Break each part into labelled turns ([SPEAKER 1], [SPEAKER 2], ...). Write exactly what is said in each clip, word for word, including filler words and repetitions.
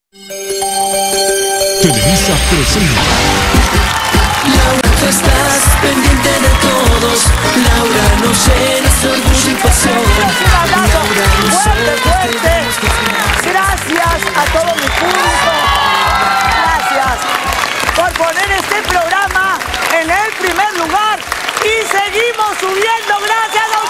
[SPEAKER 1] Televisa presenta.
[SPEAKER 2] Laura, tú estás pendiente de todos. Laura, no llenas orgullo y pasión.
[SPEAKER 3] Laura, no fuerte, fuerte. Gracias a todo mi público. Gracias por poner este programa en el primer lugar. Y seguimos subiendo gracias a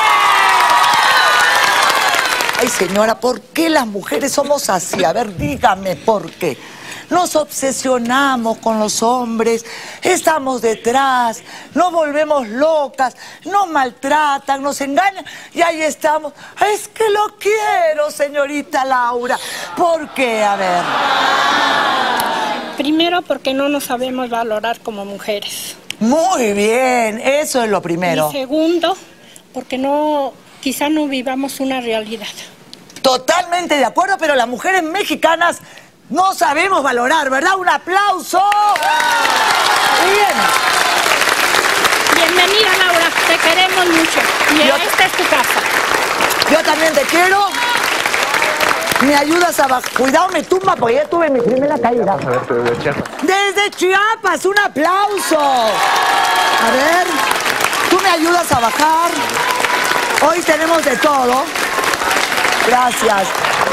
[SPEAKER 3] ustedes. Ay, señora, ¿por qué las mujeres somos así? A ver, dígame por qué. Nos obsesionamos con los hombres, estamos detrás, nos volvemos locas, nos maltratan, nos engañan y ahí estamos. Es que lo quiero, señorita Laura. ¿Por qué? A ver.
[SPEAKER 4] Primero, porque no nos sabemos valorar como mujeres.
[SPEAKER 3] Muy bien, eso es lo primero.
[SPEAKER 4] Y segundo, porque no, quizá no vivamos una realidad.
[SPEAKER 3] Totalmente de acuerdo, pero las mujeres mexicanas no sabemos valorar, ¿verdad? ¡Un aplauso! Bien.
[SPEAKER 4] Bienvenida, Laura, te queremos mucho. Y
[SPEAKER 3] Yo...
[SPEAKER 4] esta es tu casa.
[SPEAKER 3] Yo también te quiero. Me ayudas a bajar. Cuidado, me tumba porque ya tuve mi primera caída.
[SPEAKER 5] Vamos a ver, pero de Chiapas.
[SPEAKER 3] Desde Chiapas, un aplauso. A ver, tú me ayudas a bajar. Hoy tenemos de todo. Gracias.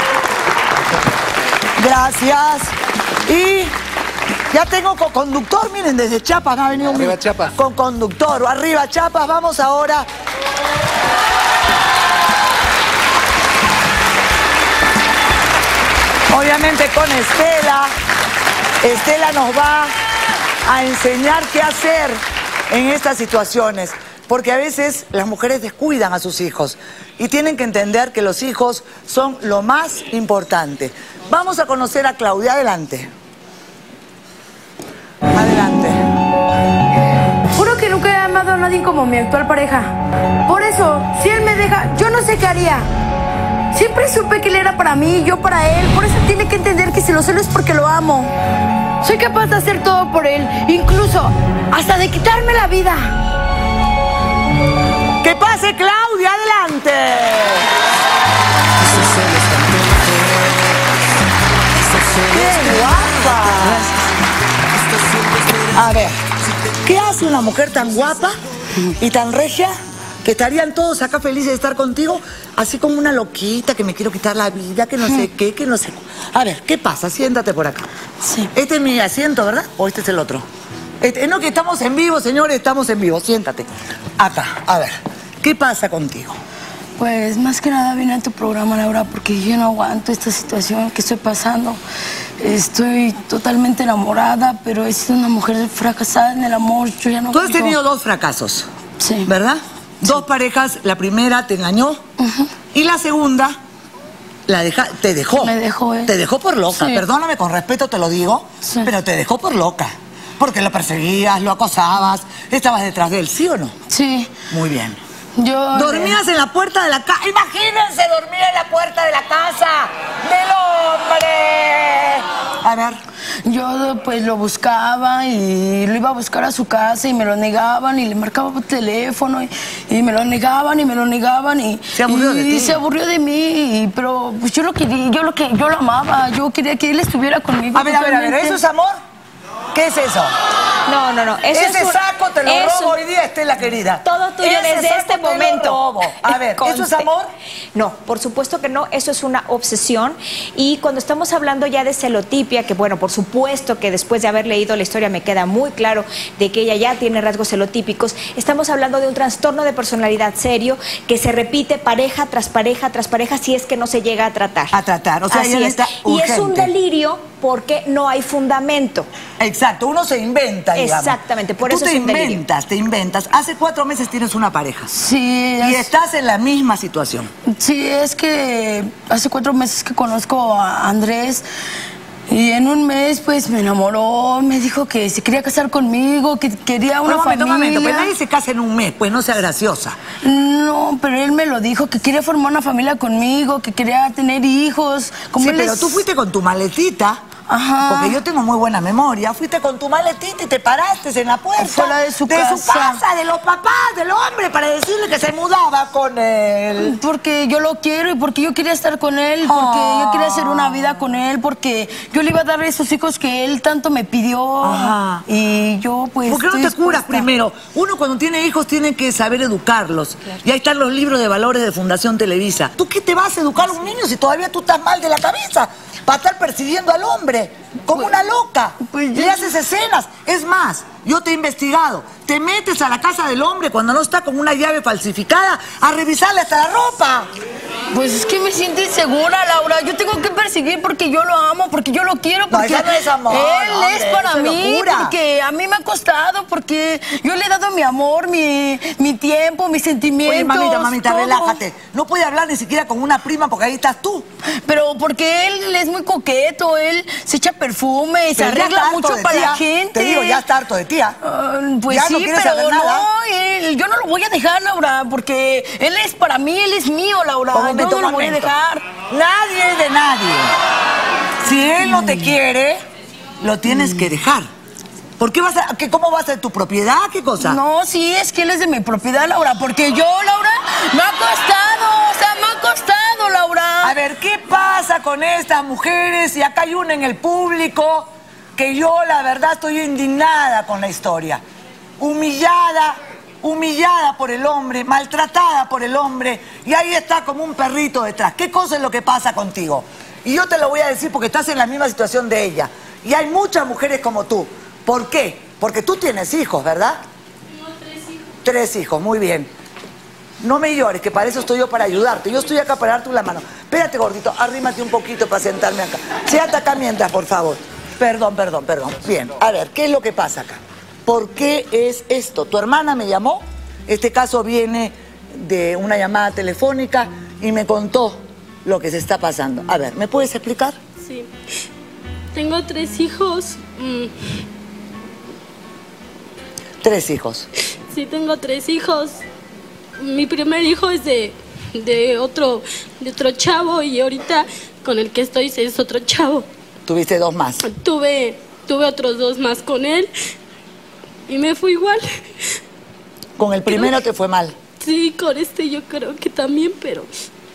[SPEAKER 3] Gracias. Y ya tengo con conductor, miren, desde Chiapas me ha venido un...
[SPEAKER 5] Arriba Chiapas.
[SPEAKER 3] Con conductor, arriba Chiapas, vamos ahora. Obviamente con Estela. Estela nos va a enseñar qué hacer en estas situaciones. Porque a veces las mujeres descuidan a sus hijos y tienen que entender que los hijos son lo más importante. Vamos a conocer a Claudia. Adelante. Adelante.
[SPEAKER 6] Juro que nunca he amado a nadie como mi actual pareja. Por eso, si él me deja, yo no sé qué haría. Siempre supe que él era para mí y yo para él. Por eso tiene que entender que si lo celo es porque lo amo. Soy capaz de hacer todo por él, incluso hasta de quitarme la vida.
[SPEAKER 3] ¡Que pase Claudia! ¡Adelante! ¡Qué guapa! A ver, ¿qué hace una mujer tan guapa y tan regia que estarían todos acá felices de estar contigo, así como una loquita que me quiero quitar la vida, que no sé qué, que no sé... A ver, ¿qué pasa? Siéntate por acá.
[SPEAKER 6] Sí.
[SPEAKER 3] Este es mi asiento, ¿verdad? ¿O este es el otro? Este, no, que estamos en vivo, señores, estamos en vivo. Siéntate. Acá, a ver. ¿Qué pasa contigo?
[SPEAKER 6] Pues más que nada vine a tu programa, Laura, porque yo no aguanto esta situación que estoy pasando. Estoy totalmente enamorada, pero he sido una mujer fracasada en el amor. Yo ya no...
[SPEAKER 3] Tú has
[SPEAKER 6] yo...
[SPEAKER 3] tenido dos fracasos.
[SPEAKER 6] Sí.
[SPEAKER 3] ¿Verdad? Sí. Dos parejas, la primera te engañó uh-huh. y la segunda la deja, te dejó.
[SPEAKER 6] Me dejó, ¿eh?
[SPEAKER 3] Te dejó por loca.
[SPEAKER 6] Sí.
[SPEAKER 3] Perdóname, con respeto te lo digo, sí. pero te dejó por loca. Porque lo perseguías, lo acosabas, estabas detrás de él, ¿sí o no? Sí. Muy bien.
[SPEAKER 6] Yo...
[SPEAKER 3] Dormías en la puerta de la casa. Imagínense dormir en la puerta de la casa del hombre. A ver.
[SPEAKER 6] Yo pues lo buscaba y lo iba a buscar a su casa y me lo negaban y le marcaba por teléfono y, y me lo negaban y me lo negaban y
[SPEAKER 3] se aburrió
[SPEAKER 6] y,
[SPEAKER 3] de ti.
[SPEAKER 6] Y se aburrió de mí, y, pero pues yo lo quería, yo lo que yo lo amaba, yo quería que él estuviera conmigo.
[SPEAKER 3] A ver, a ver, a ver, ¿eso es amor? ¿Qué es eso?
[SPEAKER 7] No, no, no. Eso
[SPEAKER 3] Ese
[SPEAKER 7] es un,
[SPEAKER 3] saco te lo
[SPEAKER 7] es
[SPEAKER 3] robo
[SPEAKER 7] un,
[SPEAKER 3] hoy día, Estela querida.
[SPEAKER 7] Todo tuyo
[SPEAKER 3] Ese
[SPEAKER 7] desde
[SPEAKER 3] saco
[SPEAKER 7] este
[SPEAKER 3] te lo
[SPEAKER 7] momento.
[SPEAKER 3] robo. A ver, ¿eso es amor?
[SPEAKER 7] No, por supuesto que no. Eso es una obsesión. Y cuando estamos hablando ya de celotipia, que bueno, por supuesto que después de haber leído la historia me queda muy claro de que ella ya tiene rasgos celotípicos, estamos hablando de un trastorno de personalidad serio que se repite pareja tras pareja tras pareja si es que no se llega a tratar.
[SPEAKER 3] A tratar, o sea,
[SPEAKER 7] así es. Y es un delirio porque no hay fundamento.
[SPEAKER 3] Exacto, uno se inventa, digamos.
[SPEAKER 7] Exactamente, por
[SPEAKER 3] Tú
[SPEAKER 7] eso
[SPEAKER 3] te
[SPEAKER 7] es un delirio.
[SPEAKER 3] inventas, te inventas. Hace cuatro meses tienes una pareja.
[SPEAKER 6] Sí.
[SPEAKER 3] Y
[SPEAKER 6] es...
[SPEAKER 3] estás en la misma situación.
[SPEAKER 6] Sí, es que hace cuatro meses que conozco a Andrés y en un mes pues me enamoró, me dijo que se quería casar conmigo, que quería una
[SPEAKER 3] un momento,
[SPEAKER 6] familia.
[SPEAKER 3] Un momento, pues nadie se casa en un mes, pues no sea graciosa.
[SPEAKER 6] No, pero él me lo dijo, que quería formar una familia conmigo, que quería tener hijos. Como
[SPEAKER 3] sí,
[SPEAKER 6] él
[SPEAKER 3] pero
[SPEAKER 6] es...
[SPEAKER 3] tú fuiste con tu maletita
[SPEAKER 6] Ajá.
[SPEAKER 3] Porque yo tengo muy buena memoria. Fuiste con tu maletita y te paraste en la puerta.
[SPEAKER 6] Fuera de su
[SPEAKER 3] de
[SPEAKER 6] casa.
[SPEAKER 3] De su casa, de los papás, del hombre, para decirle que se mudaba con él.
[SPEAKER 6] Porque yo lo quiero y porque yo quería estar con él, porque
[SPEAKER 3] Oh.
[SPEAKER 6] yo quería hacer una vida con él, porque yo le iba a dar esos hijos que él tanto me pidió.
[SPEAKER 3] Ajá.
[SPEAKER 6] Y yo pues...
[SPEAKER 3] ¿Por qué no
[SPEAKER 6] estoy
[SPEAKER 3] te curas
[SPEAKER 6] dispuesta.
[SPEAKER 3] primero? Uno cuando tiene hijos tiene que saber educarlos. Claro. Y ahí están los libros de valores de Fundación Televisa. ¿Tú qué te vas a educar a un niño si todavía tú estás mal de la cabeza? Para estar persiguiendo al hombre como
[SPEAKER 6] pues,
[SPEAKER 3] una loca.
[SPEAKER 6] Pues,
[SPEAKER 3] le haces escenas. Es más, yo te he investigado. Te metes a la casa del hombre cuando no está con una llave falsificada a revisarle hasta la ropa.
[SPEAKER 6] Pues es que me siento insegura, Laura. Yo tengo que perseguir porque yo lo amo, porque yo lo quiero, porque
[SPEAKER 3] no, eso no es amor,
[SPEAKER 6] él
[SPEAKER 3] hombre,
[SPEAKER 6] es para
[SPEAKER 3] eso es
[SPEAKER 6] mí,
[SPEAKER 3] locura.
[SPEAKER 6] porque a mí me ha costado, porque yo le he dado mi amor, mi, mi tiempo, mis sentimientos.
[SPEAKER 3] Oye, mamita, mamita,
[SPEAKER 6] todo.
[SPEAKER 3] relájate. No puede hablar ni siquiera con una prima porque ahí estás tú.
[SPEAKER 6] Pero porque él es muy coqueto, él se echa perfume y se
[SPEAKER 3] Pero ya
[SPEAKER 6] arregla
[SPEAKER 3] está harto
[SPEAKER 6] mucho
[SPEAKER 3] de
[SPEAKER 6] para
[SPEAKER 3] tía.
[SPEAKER 6] la gente.
[SPEAKER 3] Te digo, ya está harto de tía.
[SPEAKER 6] Uh, pues
[SPEAKER 3] Ya
[SPEAKER 6] sí,
[SPEAKER 3] no quieres
[SPEAKER 6] pero
[SPEAKER 3] saber nada.
[SPEAKER 6] no, él- yo no lo voy a dejar, Laura, porque él es para mí, él es mío, Laura.
[SPEAKER 3] Un
[SPEAKER 6] Yo
[SPEAKER 3] momento,
[SPEAKER 6] no lo
[SPEAKER 3] un
[SPEAKER 6] voy a
[SPEAKER 3] momento.
[SPEAKER 6] dejar.
[SPEAKER 3] Nadie de nadie. Si él no te quiere, lo tienes que dejar. ¿Por qué vas a, qué, cómo va a ser tu propiedad? ¿Qué cosa?
[SPEAKER 6] No, sí, es que él es de mi propiedad, Laura, porque yo, Laura, me ha costado, o sea, me ha costado, Laura.
[SPEAKER 3] A ver, ¿qué pasa con estas mujeres? Y acá hay una en el público que yo, la verdad, estoy indignada con la historia. Humillada, humillada por el hombre, maltratada por el hombre, y ahí está como un perrito detrás. ¿Qué cosa es lo que pasa contigo? Y yo te lo voy a decir porque estás en la misma situación de ella. Y hay muchas mujeres como tú. ¿Por qué? Porque tú tienes hijos, ¿verdad?
[SPEAKER 5] Tengo tres hijos.
[SPEAKER 3] Tres hijos, muy bien. No me llores, que para eso estoy yo, para ayudarte. Yo estoy acá para darte la mano. Espérate, gordito, arrímate un poquito para sentarme acá. Siéntate acá mientras, por favor. Perdón, perdón, perdón. Bien, a ver, ¿qué es lo que pasa acá? ¿Por qué es esto? Tu hermana me llamó. Este caso viene de una llamada telefónica y me contó lo que se está pasando. A ver, ¿me puedes explicar?
[SPEAKER 5] Sí. Tengo tres hijos. Mm,
[SPEAKER 3] Tres hijos.
[SPEAKER 5] sí, tengo tres hijos. Mi primer hijo es de, de, otro, de otro chavo y ahorita con el que estoy es otro chavo.
[SPEAKER 3] Tuviste dos más.
[SPEAKER 5] Tuve, tuve otros dos más con él y me fue igual.
[SPEAKER 3] Con el primero te fue mal.
[SPEAKER 5] Sí, con este yo creo que también, pero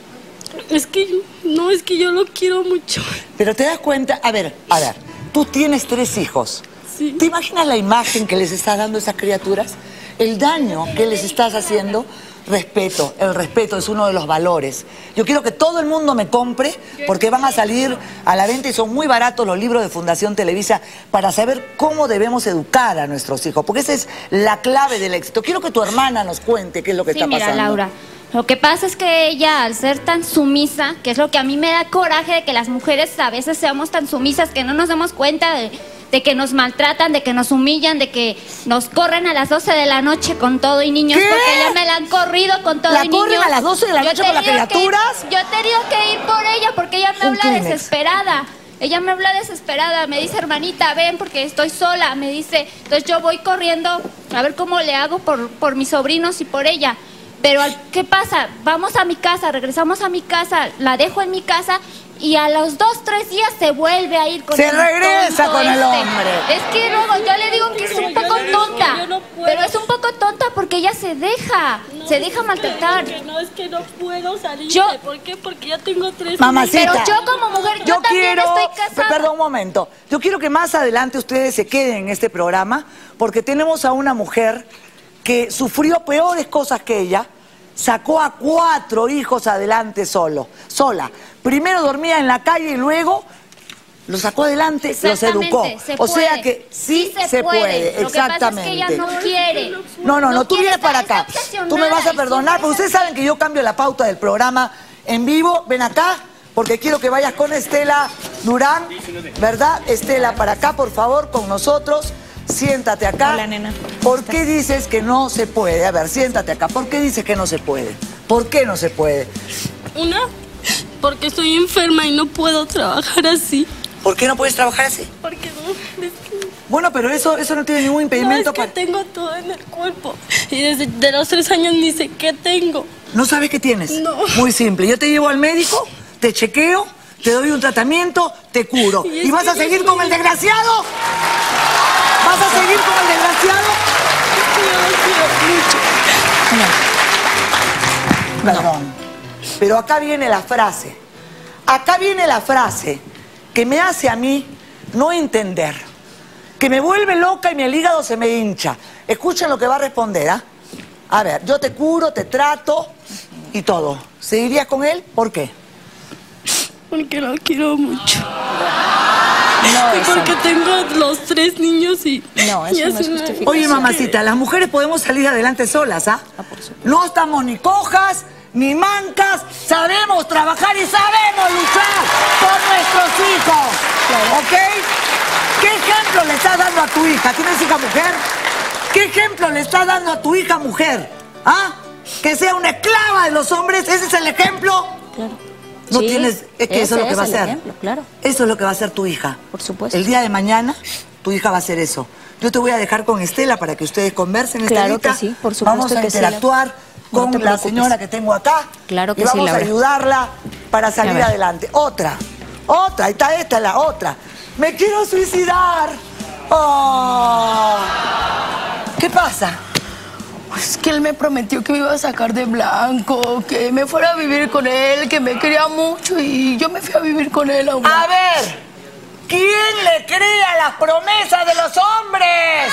[SPEAKER 5] es que yo- no, es que yo lo quiero mucho.
[SPEAKER 3] Pero te das cuenta, a ver, a ver, tú tienes tres hijos.
[SPEAKER 5] Sí.
[SPEAKER 3] ¿Te imaginas la imagen que les estás dando a esas criaturas? El daño que les estás haciendo. Respeto, el respeto es uno de los valores. Yo quiero que todo el mundo me compre porque van a salir a la venta y son muy baratos los libros de Fundación Televisa para saber cómo debemos educar a nuestros hijos, porque esa es la clave del éxito. Quiero que tu hermana nos cuente qué es lo que
[SPEAKER 8] Sí,
[SPEAKER 3] está
[SPEAKER 8] mira,
[SPEAKER 3] pasando.
[SPEAKER 8] Laura, lo que pasa es que ella, al ser tan sumisa, que es lo que a mí me da coraje de que las mujeres a veces seamos tan sumisas que no nos damos cuenta de, de que nos maltratan, de que nos humillan, de que nos corren a las doce de la noche con todo y niños,
[SPEAKER 3] ¿Qué?
[SPEAKER 8] porque ya me la han corrido con todo
[SPEAKER 3] ¿La
[SPEAKER 8] y niños.
[SPEAKER 3] corren a las doce de la
[SPEAKER 8] Yo he
[SPEAKER 3] noche con las
[SPEAKER 8] tenido que ir-
[SPEAKER 3] criaturas?
[SPEAKER 8] yo he tenido que ir por ella porque ella me
[SPEAKER 3] Un
[SPEAKER 8] habla
[SPEAKER 3] Kleenex.
[SPEAKER 8] desesperada. Ella me habla desesperada, me dice, hermanita, ven porque estoy sola, me dice, entonces yo voy corriendo a ver cómo le hago por, por mis sobrinos y por ella. Pero, al- ¿qué pasa? Vamos a mi casa, regresamos a mi casa, la dejo en mi casa y a los dos, tres días se vuelve a ir con
[SPEAKER 3] Se
[SPEAKER 8] el
[SPEAKER 3] regresa
[SPEAKER 8] tonto
[SPEAKER 3] con el
[SPEAKER 8] este.
[SPEAKER 3] hombre.
[SPEAKER 8] Es que luego yo le digo que es un
[SPEAKER 5] Yo
[SPEAKER 8] poco
[SPEAKER 5] le digo que
[SPEAKER 8] tonta,
[SPEAKER 5] yo no puedo.
[SPEAKER 8] pero es un poco tonta porque ella se deja,
[SPEAKER 5] No,
[SPEAKER 8] se deja
[SPEAKER 5] es
[SPEAKER 8] maltratar.
[SPEAKER 5] que No, es que no puedo salir.
[SPEAKER 8] Yo-
[SPEAKER 5] ¿Por qué? Porque ya tengo tres
[SPEAKER 3] Mamacita.
[SPEAKER 8] Pero yo como mujer, yo también estoy casada.
[SPEAKER 3] Perdón un momento. Yo quiero que más adelante ustedes se queden en este programa porque tenemos a una mujer que sufrió peores cosas que ella, sacó a cuatro hijos adelante solo, sola. Primero dormía en la calle y luego los sacó adelante, los
[SPEAKER 8] Exactamente,
[SPEAKER 3] educó.
[SPEAKER 8] se
[SPEAKER 3] O sea
[SPEAKER 8] puede.
[SPEAKER 3] que sí,
[SPEAKER 8] Sí
[SPEAKER 3] se, puede,
[SPEAKER 8] Lo que pasa es
[SPEAKER 3] exactamente.
[SPEAKER 8] que ella no quiere.
[SPEAKER 3] No, no, no, tú
[SPEAKER 8] quiere,
[SPEAKER 3] vienes para
[SPEAKER 8] está-
[SPEAKER 3] acá.
[SPEAKER 8] está
[SPEAKER 3] Tú me vas a
[SPEAKER 8] obsesionada y
[SPEAKER 3] perdonar,
[SPEAKER 8] sufre
[SPEAKER 3] porque ustedes saben que yo cambio la pauta del programa en vivo. Ven acá, porque quiero que vayas con Estela Durán, ¿verdad? Estela, para acá, por favor, con nosotros. Siéntate acá.
[SPEAKER 7] Hola, nena.
[SPEAKER 3] ¿Por qué dices que no se puede? A ver, siéntate acá. ¿Por qué dices que no se puede? ¿Por qué no se puede?
[SPEAKER 5] Una, porque estoy enferma y no puedo trabajar así.
[SPEAKER 3] ¿Por qué no puedes trabajar así?
[SPEAKER 5] Porque no, es que,
[SPEAKER 3] Bueno, pero eso, eso no tiene ningún
[SPEAKER 5] no,
[SPEAKER 3] impedimento
[SPEAKER 5] es que
[SPEAKER 3] para...
[SPEAKER 5] tengo todo en el cuerpo. Y desde de los tres años ni sé qué tengo.
[SPEAKER 3] ¿No sabes qué tienes?
[SPEAKER 5] No.
[SPEAKER 3] Muy simple. Yo te llevo al médico, te chequeo, te doy un tratamiento, te te curo.
[SPEAKER 5] Y
[SPEAKER 3] ¿Y,
[SPEAKER 5] es
[SPEAKER 3] vas
[SPEAKER 5] que
[SPEAKER 3] a
[SPEAKER 5] no
[SPEAKER 3] seguir
[SPEAKER 5] es
[SPEAKER 3] con
[SPEAKER 5] mi-
[SPEAKER 3] el desgraciado? ¿Vas a seguir con el desgraciado? Perdón. Pero acá viene la frase. Acá viene la frase que me hace a mí no entender. Que me vuelve loca y mi hígado se me hincha. Escuchen lo que va a responder, ¿ah? A ver, yo te curo, te trato y todo. ¿Seguirías con él? ¿Por qué?
[SPEAKER 5] Porque lo quiero mucho.
[SPEAKER 7] No,
[SPEAKER 5] Y
[SPEAKER 7] eso
[SPEAKER 5] porque tengo los tres niños y...
[SPEAKER 7] No, eso
[SPEAKER 5] y
[SPEAKER 7] no es
[SPEAKER 5] una-
[SPEAKER 7] justificación.
[SPEAKER 3] Oye, mamacita, las mujeres podemos salir adelante solas, ¿ah? No estamos ni cojas, ni mancas, sabemos trabajar y sabemos luchar por nuestros hijos, ¿ok? ¿Qué ejemplo le estás dando a tu hija? ¿Tienes hija mujer? ¿Qué ejemplo le estás dando a tu hija mujer? ¿Ah? ¿Que sea una esclava de los hombres? ¿Ese es el ejemplo?
[SPEAKER 7] Claro.
[SPEAKER 3] No
[SPEAKER 7] Sí,
[SPEAKER 3] tienes... Es que eso es lo
[SPEAKER 7] ese
[SPEAKER 3] que va a
[SPEAKER 7] es el
[SPEAKER 3] hacer.
[SPEAKER 7] ejemplo, claro.
[SPEAKER 3] Eso es lo que va a hacer tu hija.
[SPEAKER 7] Por supuesto.
[SPEAKER 3] El día de mañana, tu hija va a hacer eso. Yo te voy a dejar con Estela para que ustedes conversen.
[SPEAKER 7] Claro
[SPEAKER 3] Estelita.
[SPEAKER 7] que sí, por supuesto
[SPEAKER 3] Vamos a
[SPEAKER 7] que sí,
[SPEAKER 3] interactuar
[SPEAKER 7] No
[SPEAKER 3] con
[SPEAKER 7] te
[SPEAKER 3] la
[SPEAKER 7] preocupes.
[SPEAKER 3] señora que tengo acá.
[SPEAKER 7] Claro que
[SPEAKER 3] y
[SPEAKER 7] sí,
[SPEAKER 3] vamos a
[SPEAKER 7] Laura.
[SPEAKER 3] ayudarla para
[SPEAKER 7] A
[SPEAKER 3] salir
[SPEAKER 7] ver.
[SPEAKER 3] adelante. Otra. Otra. Ahí está esta, la otra. Me quiero suicidar. Oh. ¿Qué pasa?
[SPEAKER 6] Es que él me prometió que me iba a sacar de blanco, que me fuera a vivir con él, que me quería mucho y yo me fui a vivir con él ahora.
[SPEAKER 3] A ver, ¿quién le cree a las promesas de los hombres?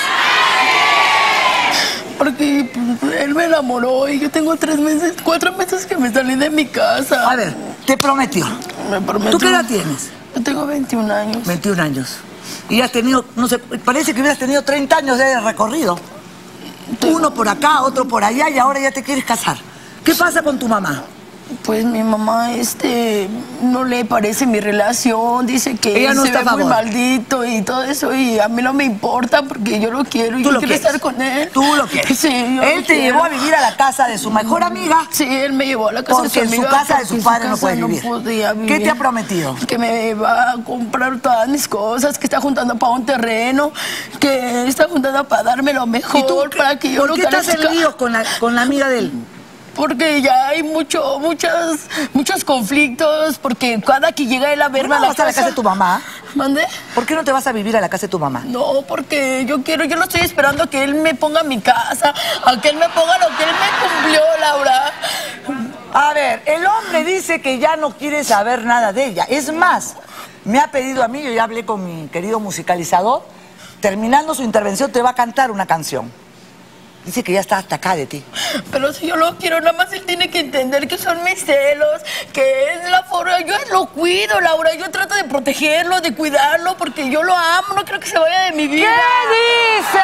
[SPEAKER 6] Porque pues, él me enamoró y yo tengo tres meses, cuatro meses que me salí de mi casa.
[SPEAKER 3] A ver, te prometió.
[SPEAKER 6] Me prometió.
[SPEAKER 3] ¿Tú qué edad tienes?
[SPEAKER 6] Yo tengo veintiún años.
[SPEAKER 3] veintiún años. Y has tenido, no sé, parece que hubieras tenido treinta años de recorrido. Uno por acá, otro por allá y ahora ya te quieres casar. ¿Qué pasa con tu mamá?
[SPEAKER 6] Pues mi mamá, este, no le parece mi relación, dice que
[SPEAKER 3] Ella no
[SPEAKER 6] se
[SPEAKER 3] está
[SPEAKER 6] ve
[SPEAKER 3] a
[SPEAKER 6] muy
[SPEAKER 3] favor.
[SPEAKER 6] maldito y todo eso, y a mí no me importa porque yo lo quiero y
[SPEAKER 3] Tú
[SPEAKER 6] yo
[SPEAKER 3] lo
[SPEAKER 6] quiero
[SPEAKER 3] quieres.
[SPEAKER 6] estar con él.
[SPEAKER 3] Tú lo quieres.
[SPEAKER 6] Sí, yo
[SPEAKER 3] Él
[SPEAKER 6] lo
[SPEAKER 3] te
[SPEAKER 6] quiero.
[SPEAKER 3] llevó a vivir a la casa de su mejor amiga.
[SPEAKER 6] Sí, él me llevó a la casa
[SPEAKER 3] Porque
[SPEAKER 6] de
[SPEAKER 3] en
[SPEAKER 6] su
[SPEAKER 3] su
[SPEAKER 6] amiga.
[SPEAKER 3] casa de
[SPEAKER 6] porque
[SPEAKER 3] sus
[SPEAKER 6] en
[SPEAKER 3] padres no
[SPEAKER 6] casa
[SPEAKER 3] puede vivir.
[SPEAKER 6] podía
[SPEAKER 3] ¿Qué
[SPEAKER 6] vivir.
[SPEAKER 3] te ha prometido?
[SPEAKER 6] Que me va a comprar todas mis cosas, que está juntando para un terreno, que está juntando para darme lo mejor,
[SPEAKER 3] ¿Y tú
[SPEAKER 6] para que yo
[SPEAKER 3] por
[SPEAKER 6] lo
[SPEAKER 3] qué estás en
[SPEAKER 6] carezca.
[SPEAKER 3] líos con la, con la amiga de él?
[SPEAKER 6] Porque ya hay mucho, muchos, muchos conflictos, porque cada que llega él a
[SPEAKER 3] ¿Por qué
[SPEAKER 6] verme
[SPEAKER 3] no
[SPEAKER 6] a la
[SPEAKER 3] vas a la casa de tu mamá?
[SPEAKER 6] ¿Mande?
[SPEAKER 3] ¿Por qué no te vas a vivir a la casa de tu mamá?
[SPEAKER 6] No, porque yo quiero, yo no estoy esperando a que él me ponga mi casa, a que él me ponga lo que él me cumplió, Laura.
[SPEAKER 3] A ver, el hombre dice que ya no quiere saber nada de ella. Es más, me ha pedido a mí, yo ya hablé con mi querido musicalizador, terminando su intervención te va a cantar una canción. Dice que ya está hasta acá de ti.
[SPEAKER 6] Pero si yo lo quiero, nada más él tiene que entender que son mis celos, que es la forma, yo lo cuido, Laura, yo trato de protegerlo, de cuidarlo, porque yo lo amo, no quiero que se vaya de mi vida.
[SPEAKER 3] ¿Qué dice?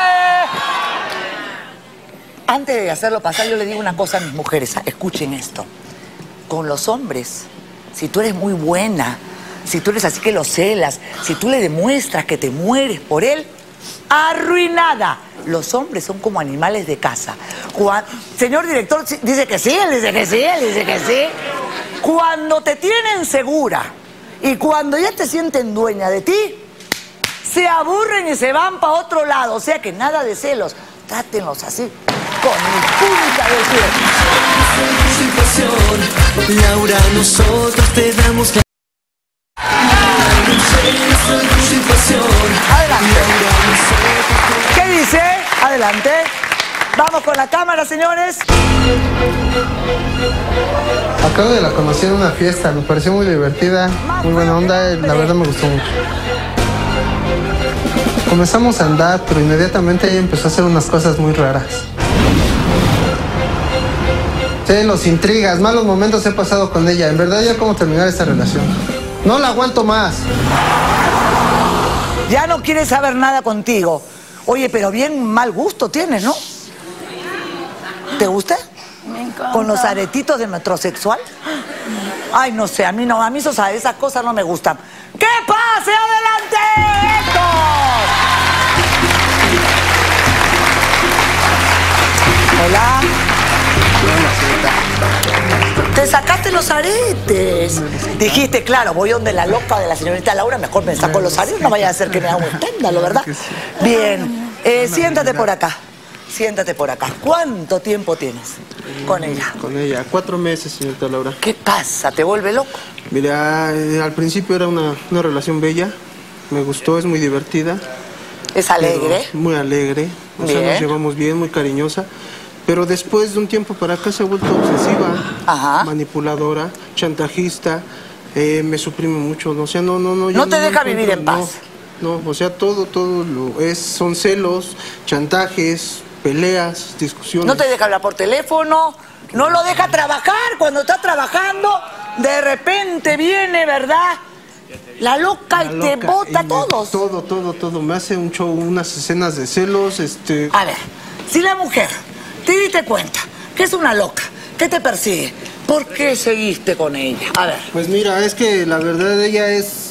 [SPEAKER 3] Antes de hacerlo pasar, yo le digo una cosa a mis mujeres. Escuchen esto. Con los hombres, si tú eres muy buena, si tú eres así que lo celas, si tú le demuestras que te mueres por él, arruinada. Los hombres son como animales de casa. Juan, señor director, sí, dice que sí, él dice que sí, él dice que sí. Cuando te tienen segura y cuando ya te sienten dueña de ti, se aburren y se van para otro lado. O sea que nada de celos. Trátenlos así, con mi punta de pie.
[SPEAKER 2] Laura, nosotros te damos la...
[SPEAKER 3] Adelante. ¿Qué dice? Adelante. Vamos con la cámara, señores.
[SPEAKER 9] Acabo de la conocí en una fiesta, me pareció muy divertida, muy buena onda, y la verdad me gustó mucho. Comenzamos a andar, pero inmediatamente ella empezó a hacer unas cosas muy raras. Sí, los intrigas, malos momentos he pasado con ella. En verdad ya cómo terminar esta relación. No la aguanto más.
[SPEAKER 3] Ya no quiere saber nada contigo. Oye, pero bien mal gusto tienes, ¿no? ¿Te gusta?
[SPEAKER 6] Me encanta.
[SPEAKER 3] ¿Con los aretitos de metrosexual? Ay, no sé, a mí no, a mí esas, esas cosas no me gustan. ¡Que pase adelante, Héctor! Hola. Te sacaste los aretes. Dijiste, claro, voy donde la loca de la señorita Laura, mejor me saco los aretes, no vaya a ser que me haga un escándalo, ¿verdad? Bien, eh, siéntate por acá. siéntate por acá. ¿Cuánto tiempo tienes con ella?
[SPEAKER 9] Con ella, cuatro meses, señorita Laura.
[SPEAKER 3] ¿Qué pasa? ¿Te vuelve loco?
[SPEAKER 9] Mira, eh, al principio era una, una relación bella. Me gustó, es muy divertida.
[SPEAKER 3] ¿Es alegre?
[SPEAKER 9] Muy alegre. O
[SPEAKER 3] Bien.
[SPEAKER 9] sea, nos llevamos bien, muy cariñosa. Pero después de un tiempo para acá se ha vuelto obsesiva,
[SPEAKER 3] Ajá.
[SPEAKER 9] manipuladora, chantajista, eh, me suprime mucho. O sea, no, no, no.
[SPEAKER 3] No te deja vivir en paz.
[SPEAKER 9] No, no, o sea, todo, todo lo es, son celos, chantajes, peleas, discusiones.
[SPEAKER 3] No te deja hablar por teléfono, no lo deja trabajar. Cuando está trabajando, de repente viene, ¿verdad? La loca
[SPEAKER 9] La
[SPEAKER 3] y te
[SPEAKER 9] loca,
[SPEAKER 3] bota
[SPEAKER 9] y
[SPEAKER 3] a
[SPEAKER 9] me-
[SPEAKER 3] todos.
[SPEAKER 9] Todo, todo, todo. Me hace un show, unas escenas de celos, este...
[SPEAKER 3] A ver, si la mujer te diste cuenta que es una loca, que te persigue, ¿por qué seguiste con ella? A ver.
[SPEAKER 9] Pues mira, es que la verdad ella es...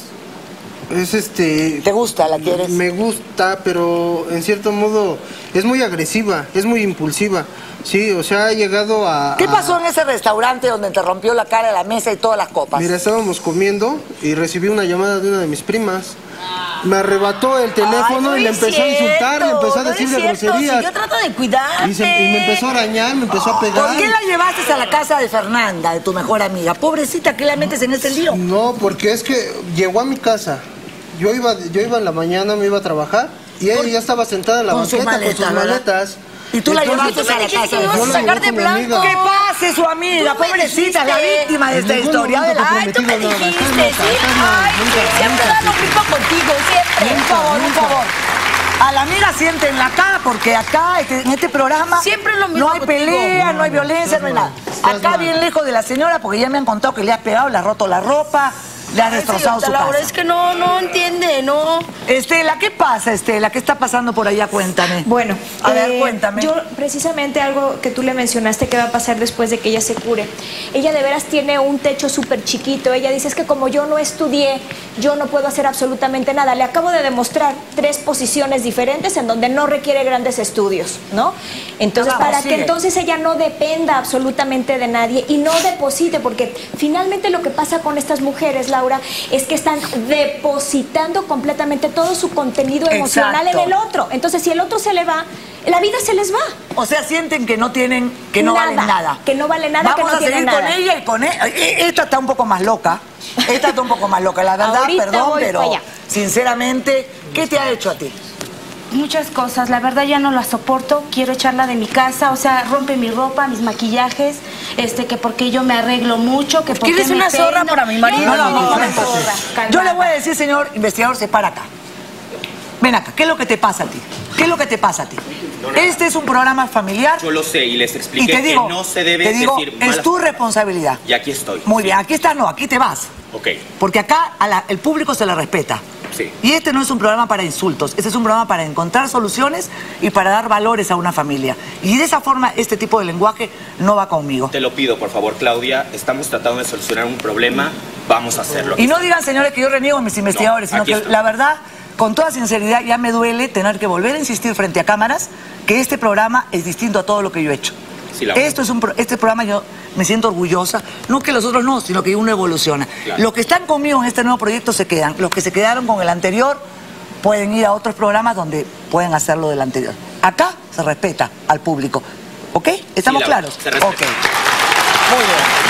[SPEAKER 9] Es este...
[SPEAKER 3] ¿Te gusta? ¿La quieres?
[SPEAKER 9] Me gusta, pero en cierto modo es muy agresiva, es muy impulsiva. Sí, o sea, ha llegado a...
[SPEAKER 3] ¿Qué
[SPEAKER 9] a-
[SPEAKER 3] pasó en ese restaurante donde te rompió la cara de la mesa y todas las copas?
[SPEAKER 9] Mira, estábamos comiendo y recibí una llamada de una de mis primas. Me arrebató el teléfono
[SPEAKER 3] Ay, no
[SPEAKER 9] y le
[SPEAKER 3] es
[SPEAKER 9] empezó a insultar,
[SPEAKER 3] cierto,
[SPEAKER 9] le empezó a
[SPEAKER 3] no
[SPEAKER 9] decir
[SPEAKER 3] es
[SPEAKER 9] de
[SPEAKER 3] cierto,
[SPEAKER 9] groserías.
[SPEAKER 3] si yo trato de cuidarte.
[SPEAKER 9] Y, se- y me empezó a arañar, me empezó a pegar.
[SPEAKER 3] ¿Por qué la llevaste a la casa de Fernanda, de tu mejor amiga? Pobrecita, ¿qué la metes en ese lío?
[SPEAKER 9] No, porque es que llegó a mi casa. Yo iba, yo iba en la mañana, me iba a trabajar y ella ya estaba sentada en la
[SPEAKER 3] Con sus
[SPEAKER 9] banqueta
[SPEAKER 3] maletas,
[SPEAKER 9] con sus
[SPEAKER 3] ¿verdad?
[SPEAKER 9] maletas.
[SPEAKER 3] Y tú la
[SPEAKER 9] Entonces,
[SPEAKER 3] llevaste a la casa de
[SPEAKER 9] yo la
[SPEAKER 3] Fernanda.
[SPEAKER 9] llevé con mi amiga.
[SPEAKER 3] ¿Qué pase su amiga?
[SPEAKER 6] Tú me
[SPEAKER 3] Pobrecita, la
[SPEAKER 6] dijiste.
[SPEAKER 3] víctima de esta
[SPEAKER 9] En ningún
[SPEAKER 3] historia.
[SPEAKER 9] momento
[SPEAKER 3] Adelante.
[SPEAKER 6] Ay, tú me
[SPEAKER 9] Nada,
[SPEAKER 6] dijiste,
[SPEAKER 9] está
[SPEAKER 6] sí.
[SPEAKER 9] loca, está
[SPEAKER 6] Ay,
[SPEAKER 9] nunca,
[SPEAKER 6] sí, siempre
[SPEAKER 9] nunca.
[SPEAKER 6] da lo mismo contigo, siempre.
[SPEAKER 3] Un favor, un favor. A la amiga siéntenla acá, porque acá, este- en este programa,
[SPEAKER 6] Siempre lo mismo
[SPEAKER 3] no hay
[SPEAKER 6] contigo.
[SPEAKER 3] pelea, no hay violencia, no hay nada.
[SPEAKER 9] Estás
[SPEAKER 3] Acá
[SPEAKER 9] mal.
[SPEAKER 3] bien lejos de la señora, porque ya me han contado que le has pegado, le has roto la ropa, le has
[SPEAKER 6] Ay,
[SPEAKER 3] destrozado
[SPEAKER 6] señorita
[SPEAKER 3] su
[SPEAKER 6] Laura,
[SPEAKER 3] casa.
[SPEAKER 6] es que no, no entiende, no.
[SPEAKER 3] Estela, ¿qué pasa, Estela? ¿Qué está pasando por allá? Cuéntame.
[SPEAKER 7] Bueno,
[SPEAKER 3] a ver,
[SPEAKER 7] eh,
[SPEAKER 3] cuéntame.
[SPEAKER 7] Yo, precisamente algo que tú le mencionaste que va a pasar después de que ella se cure. Ella de veras tiene un techo súper chiquito. Ella dice, es que como yo no estudié, yo no puedo hacer absolutamente nada. Le acabo de demostrar tres posiciones diferentes en donde no requiere grandes estudios, ¿no? Entonces,
[SPEAKER 3] Vamos,
[SPEAKER 7] para
[SPEAKER 3] sigue.
[SPEAKER 7] que entonces ella no dependa absolutamente de nadie y no deposite, porque finalmente lo que pasa con estas mujeres, Laura, es que están depositando completamente todo su contenido emocional
[SPEAKER 3] Exacto.
[SPEAKER 7] en el otro. Entonces, si el otro se le va, la vida se les va.
[SPEAKER 3] O sea, sienten que no tienen, que no
[SPEAKER 7] Nada,
[SPEAKER 3] valen nada.
[SPEAKER 7] que no vale nada,
[SPEAKER 3] Vamos
[SPEAKER 7] que no
[SPEAKER 3] a
[SPEAKER 7] tienen
[SPEAKER 3] seguir
[SPEAKER 7] nada.
[SPEAKER 3] con ella y con ella. Esta está un poco más loca. Esta está un poco más loca. La verdad,
[SPEAKER 7] Ahorita
[SPEAKER 3] perdón,
[SPEAKER 7] voy
[SPEAKER 3] pero
[SPEAKER 7] para allá.
[SPEAKER 3] sinceramente, ¿qué te ha hecho a ti?
[SPEAKER 10] Muchas cosas, la verdad ya no la soporto, quiero echarla de mi casa, o sea, rompe mi ropa, mis maquillajes, este, que porque yo me arreglo mucho, que porque
[SPEAKER 6] eres
[SPEAKER 10] me
[SPEAKER 6] una zorra
[SPEAKER 10] peino.
[SPEAKER 6] para mi marido.
[SPEAKER 10] Yo
[SPEAKER 3] No, no,
[SPEAKER 10] soy
[SPEAKER 3] no,
[SPEAKER 10] una
[SPEAKER 3] momento.
[SPEAKER 10] zorra, calmada.
[SPEAKER 3] Yo le voy a decir, señor investigador, se para acá. Ven acá, ¿qué es lo que te pasa a ti? ¿Qué es lo que te pasa a ti? Este es un programa familiar.
[SPEAKER 11] Yo lo sé y les
[SPEAKER 3] Y
[SPEAKER 11] expliqué
[SPEAKER 3] te digo,
[SPEAKER 11] que no se debe
[SPEAKER 3] te digo,
[SPEAKER 11] decir
[SPEAKER 3] es
[SPEAKER 11] malas
[SPEAKER 3] tu
[SPEAKER 11] cosas.
[SPEAKER 3] responsabilidad.
[SPEAKER 11] Y aquí estoy.
[SPEAKER 3] Muy bien, aquí estás, no, aquí te vas.
[SPEAKER 11] Ok,
[SPEAKER 3] Porque acá a la- el público se le respeta.
[SPEAKER 11] sí.
[SPEAKER 3] Y este no es un programa para insultos, este es un programa para encontrar soluciones y para dar valores a una familia. Y de esa forma, este tipo de lenguaje no va conmigo.
[SPEAKER 11] Te lo pido, por favor, Claudia. Estamos tratando de solucionar un problema. Vamos a hacerlo.
[SPEAKER 3] Y no digan, señores, que yo reniego a mis investigadores, sino
[SPEAKER 11] aquí
[SPEAKER 3] que
[SPEAKER 11] estoy.
[SPEAKER 3] la verdad, con toda sinceridad, ya me duele tener que volver a insistir frente a cámaras que este programa es distinto a todo lo que yo he hecho.
[SPEAKER 11] Sí, Laura.
[SPEAKER 3] Esto es un pro- este programa yo me siento orgullosa, no que los otros no, sino que uno evoluciona.
[SPEAKER 11] Claro.
[SPEAKER 3] Los que están conmigo en este nuevo proyecto se quedan, los que se quedaron con el anterior pueden ir a otros programas donde pueden hacerlo del anterior. Acá se respeta al público, ¿ok? ¿Estamos
[SPEAKER 11] Sí, Laura,
[SPEAKER 3] claros?
[SPEAKER 11] se respeta.
[SPEAKER 3] Ok. Muy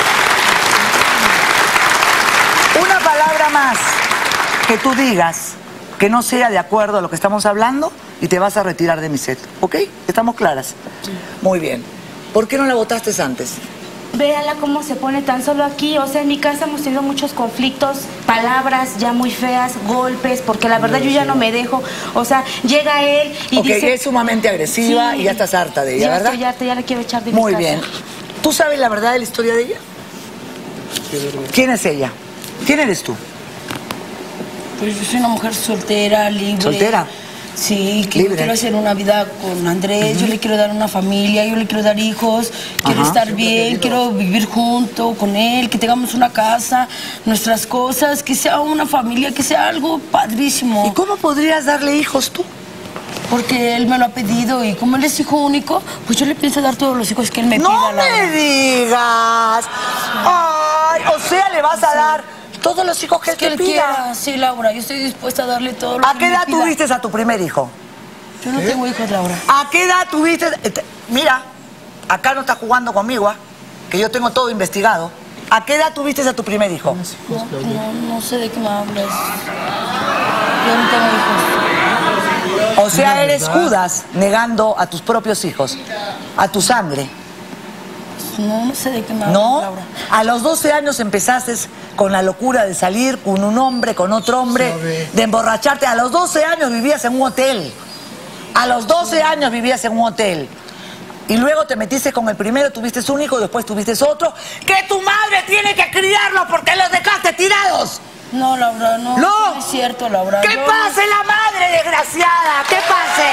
[SPEAKER 3] bien. Una palabra más que tú digas que no sea de acuerdo a lo que estamos hablando y te vas a retirar de mi set, ¿ok? ¿Estamos claras? Muy bien. ¿Por qué no la votaste antes?
[SPEAKER 10] Véala cómo se pone tan solo aquí, o sea, en mi casa hemos tenido muchos conflictos, palabras ya muy feas, golpes, porque la verdad yo ya no me dejo, o sea, llega él y
[SPEAKER 3] Ok,
[SPEAKER 10] dice...
[SPEAKER 3] es sumamente agresiva
[SPEAKER 10] Sí.
[SPEAKER 3] y ya estás harta de ella,
[SPEAKER 10] Ya
[SPEAKER 3] ¿verdad?
[SPEAKER 10] estoy harta, ya la quiero echar de
[SPEAKER 3] Muy
[SPEAKER 10] mi casa.
[SPEAKER 3] bien. ¿Tú sabes la verdad de la historia de ella? ¿Quién es ella? ¿Quién eres tú?
[SPEAKER 6] Pues yo soy una mujer soltera, libre.
[SPEAKER 3] ¿Soltera?
[SPEAKER 6] Sí, que
[SPEAKER 3] Libre.
[SPEAKER 6] yo quiero hacer una vida con Andrés, yo le quiero dar una familia, yo le quiero dar hijos, quiero
[SPEAKER 3] Ajá.
[SPEAKER 6] estar bien, quiero vivir junto con él, que tengamos una casa, nuestras cosas, que sea una familia, que sea algo padrísimo.
[SPEAKER 3] ¿Y cómo podrías darle hijos tú?
[SPEAKER 6] Porque él me lo ha pedido y como él es hijo único, pues yo le pienso dar todos los hijos que él me
[SPEAKER 3] ¡No
[SPEAKER 6] pida.
[SPEAKER 3] me
[SPEAKER 6] Laura.
[SPEAKER 3] digas! ¡Ay! O sea, le vas a dar todos los hijos que él
[SPEAKER 6] Que
[SPEAKER 3] te
[SPEAKER 6] él
[SPEAKER 3] pida.
[SPEAKER 6] quiera, sí, Laura, yo estoy dispuesta a darle todo lo
[SPEAKER 3] ¿A
[SPEAKER 6] que
[SPEAKER 3] qué
[SPEAKER 6] él
[SPEAKER 3] edad
[SPEAKER 6] me pida.
[SPEAKER 3] tuviste a tu primer hijo?
[SPEAKER 10] Yo no
[SPEAKER 3] ¿Eh?
[SPEAKER 10] tengo hijos, Laura.
[SPEAKER 3] ¿A qué edad tuviste? Mira, acá no estás jugando conmigo, ¿ah? Que yo tengo todo investigado. ¿A qué edad tuviste a tu primer hijo?
[SPEAKER 10] No, no, no sé de qué me hablas. Yo no tengo hijos.
[SPEAKER 3] O sea, eres Judas negando a tus propios hijos, a tu sangre.
[SPEAKER 10] No, no sé de qué me hablas,
[SPEAKER 3] ¿No?
[SPEAKER 10] Laura.
[SPEAKER 3] A los doce años empezaste con la locura de salir con un hombre, con otro hombre, de emborracharte. A los doce años vivías en un hotel. A los doce años vivías en un hotel. Y luego te metiste con el primero, tuviste un hijo, después tuviste otro. ¡Que tu madre tiene que criarlos porque los dejaste tirados!
[SPEAKER 10] No, Laura, no.
[SPEAKER 3] ¡No!
[SPEAKER 10] No es cierto, Laura.
[SPEAKER 3] ¡Que
[SPEAKER 10] Yo-
[SPEAKER 3] pase la madre, desgraciada! ¡Que pase!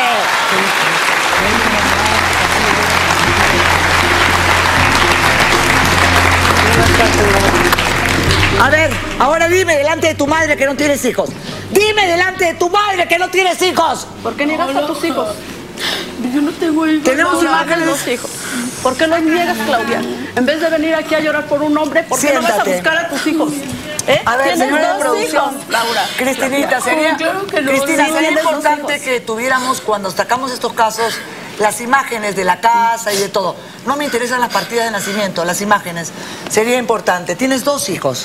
[SPEAKER 3] A ver, ahora dime delante de tu madre que no tienes hijos. Dime delante de tu madre que no tienes hijos.
[SPEAKER 12] ¿Por qué niegas
[SPEAKER 10] No,
[SPEAKER 12] a tus hijos?
[SPEAKER 10] Yo no tengo hijos.
[SPEAKER 3] Tenemos
[SPEAKER 12] Laura,
[SPEAKER 3] imágenes.
[SPEAKER 12] los hijos. ¿Por qué los niegas, Claudia? En vez de venir aquí a llorar por un hombre, ¿por qué no vas a
[SPEAKER 3] Siéntate.
[SPEAKER 12] buscar a tus hijos? ¿Eh?
[SPEAKER 3] A ver,
[SPEAKER 12] Tienes
[SPEAKER 3] señora de
[SPEAKER 12] dos
[SPEAKER 3] producción,
[SPEAKER 12] hijos, Laura.
[SPEAKER 3] Cristinita, sería,
[SPEAKER 10] Claro que no.
[SPEAKER 3] Cristina,
[SPEAKER 12] Sí,
[SPEAKER 3] sería
[SPEAKER 12] tienes dos
[SPEAKER 3] importante
[SPEAKER 12] hijos.
[SPEAKER 3] que tuviéramos, cuando sacamos estos casos, las imágenes de la casa y de todo. No me interesan las partidas de nacimiento, las imágenes. Sería importante. Tienes dos hijos.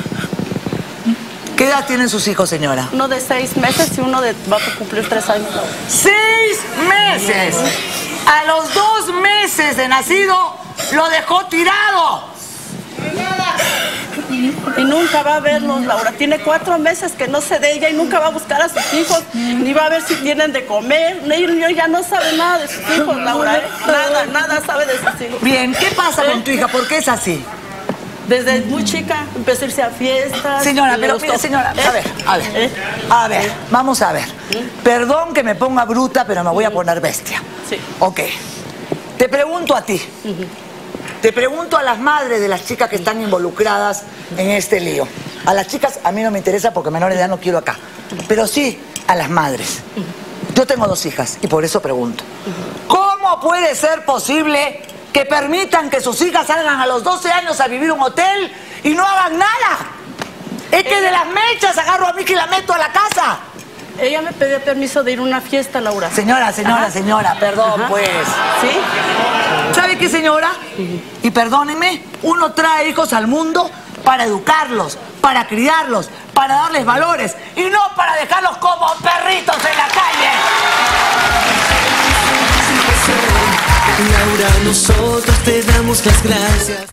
[SPEAKER 3] ¿Qué edad tienen sus hijos, señora?
[SPEAKER 12] Uno de seis meses y uno de va a cumplir tres años.
[SPEAKER 3] ¡Seis meses! A los dos meses de nacido lo dejó tirado.
[SPEAKER 12] Y nunca va a verlos, Laura. Tiene cuatro meses que no se de ella y nunca va a buscar a sus hijos. Ni va a ver si tienen de comer. Ella ya no sabe nada de sus hijos, Laura. ¿eh? Nada, nada sabe de sus hijos.
[SPEAKER 3] Bien, ¿qué pasa con tu hija? ¿Por qué es así?
[SPEAKER 12] Desde muy chica empezó a irse a fiestas.
[SPEAKER 3] Señora,
[SPEAKER 12] le
[SPEAKER 3] pero
[SPEAKER 12] gustó.
[SPEAKER 3] mire, señora,
[SPEAKER 12] ¿Eh?
[SPEAKER 3] a ver, a ver,
[SPEAKER 12] ¿Eh?
[SPEAKER 3] a ver, vamos a ver. Perdón que me ponga bruta, pero me voy a poner bestia.
[SPEAKER 12] Sí.
[SPEAKER 3] Ok. Te pregunto a ti. Te pregunto a las madres de las chicas que están involucradas en este lío. A las chicas a mí no me interesa porque menores de edad no quiero acá. Pero sí a las madres. Yo tengo dos hijas y por eso pregunto. ¿Cómo puede ser posible que permitan que sus hijas salgan a los doce años a vivir un hotel y no hagan nada? Es que de las mechas agarro a Miki y la meto a la casa.
[SPEAKER 12] Ella me pedía permiso de ir a una fiesta, Laura.
[SPEAKER 3] Señora, señora,
[SPEAKER 12] Ajá.
[SPEAKER 3] señora, perdón,
[SPEAKER 12] Ajá.
[SPEAKER 3] pues.
[SPEAKER 12] ¿Sí?
[SPEAKER 3] ¿Sabe qué, señora? Y perdónenme, uno trae hijos al mundo para educarlos, para criarlos, para darles valores y no para dejarlos como perritos en la calle.
[SPEAKER 2] Laura, nosotros te damos las gracias.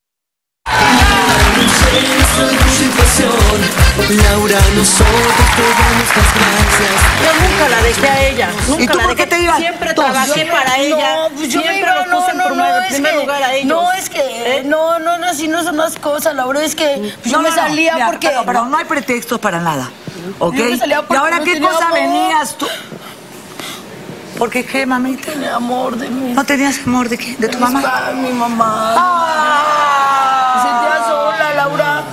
[SPEAKER 2] Laura, nosotros te damos las gracias.
[SPEAKER 12] Yo nunca la dejé a ella. Nunca
[SPEAKER 3] ¿Y tú
[SPEAKER 12] la
[SPEAKER 3] por qué
[SPEAKER 12] dejé.
[SPEAKER 3] te ibas?
[SPEAKER 12] Siempre
[SPEAKER 3] Todos.
[SPEAKER 12] trabajé para ella.
[SPEAKER 10] pues yo me
[SPEAKER 12] Siempre
[SPEAKER 10] iba,
[SPEAKER 12] los puse en primer,
[SPEAKER 10] es
[SPEAKER 12] primer
[SPEAKER 10] que-
[SPEAKER 12] lugar a ellos.
[SPEAKER 10] No, es que,
[SPEAKER 12] ¿Eh?
[SPEAKER 10] no, no, no, así no son las cosas, Laura, es que yo
[SPEAKER 3] No,
[SPEAKER 10] me
[SPEAKER 3] no, no,
[SPEAKER 10] salía
[SPEAKER 3] mira,
[SPEAKER 10] porque...
[SPEAKER 3] Pero, pero no hay pretextos para nada, ¿ok?
[SPEAKER 10] Yo me salía
[SPEAKER 3] ¿Y
[SPEAKER 10] porque
[SPEAKER 3] ahora
[SPEAKER 10] no
[SPEAKER 3] qué
[SPEAKER 10] tenía
[SPEAKER 3] cosa
[SPEAKER 10] amor.
[SPEAKER 3] venías tú? ¿Por qué, mamita?
[SPEAKER 10] Tenía amor de mí.
[SPEAKER 3] ¿No tenías amor de qué? ¿De tu mamá?
[SPEAKER 10] Ah, mi mamá.
[SPEAKER 3] ¡Ah!
[SPEAKER 10] Me sentía sola, Laura.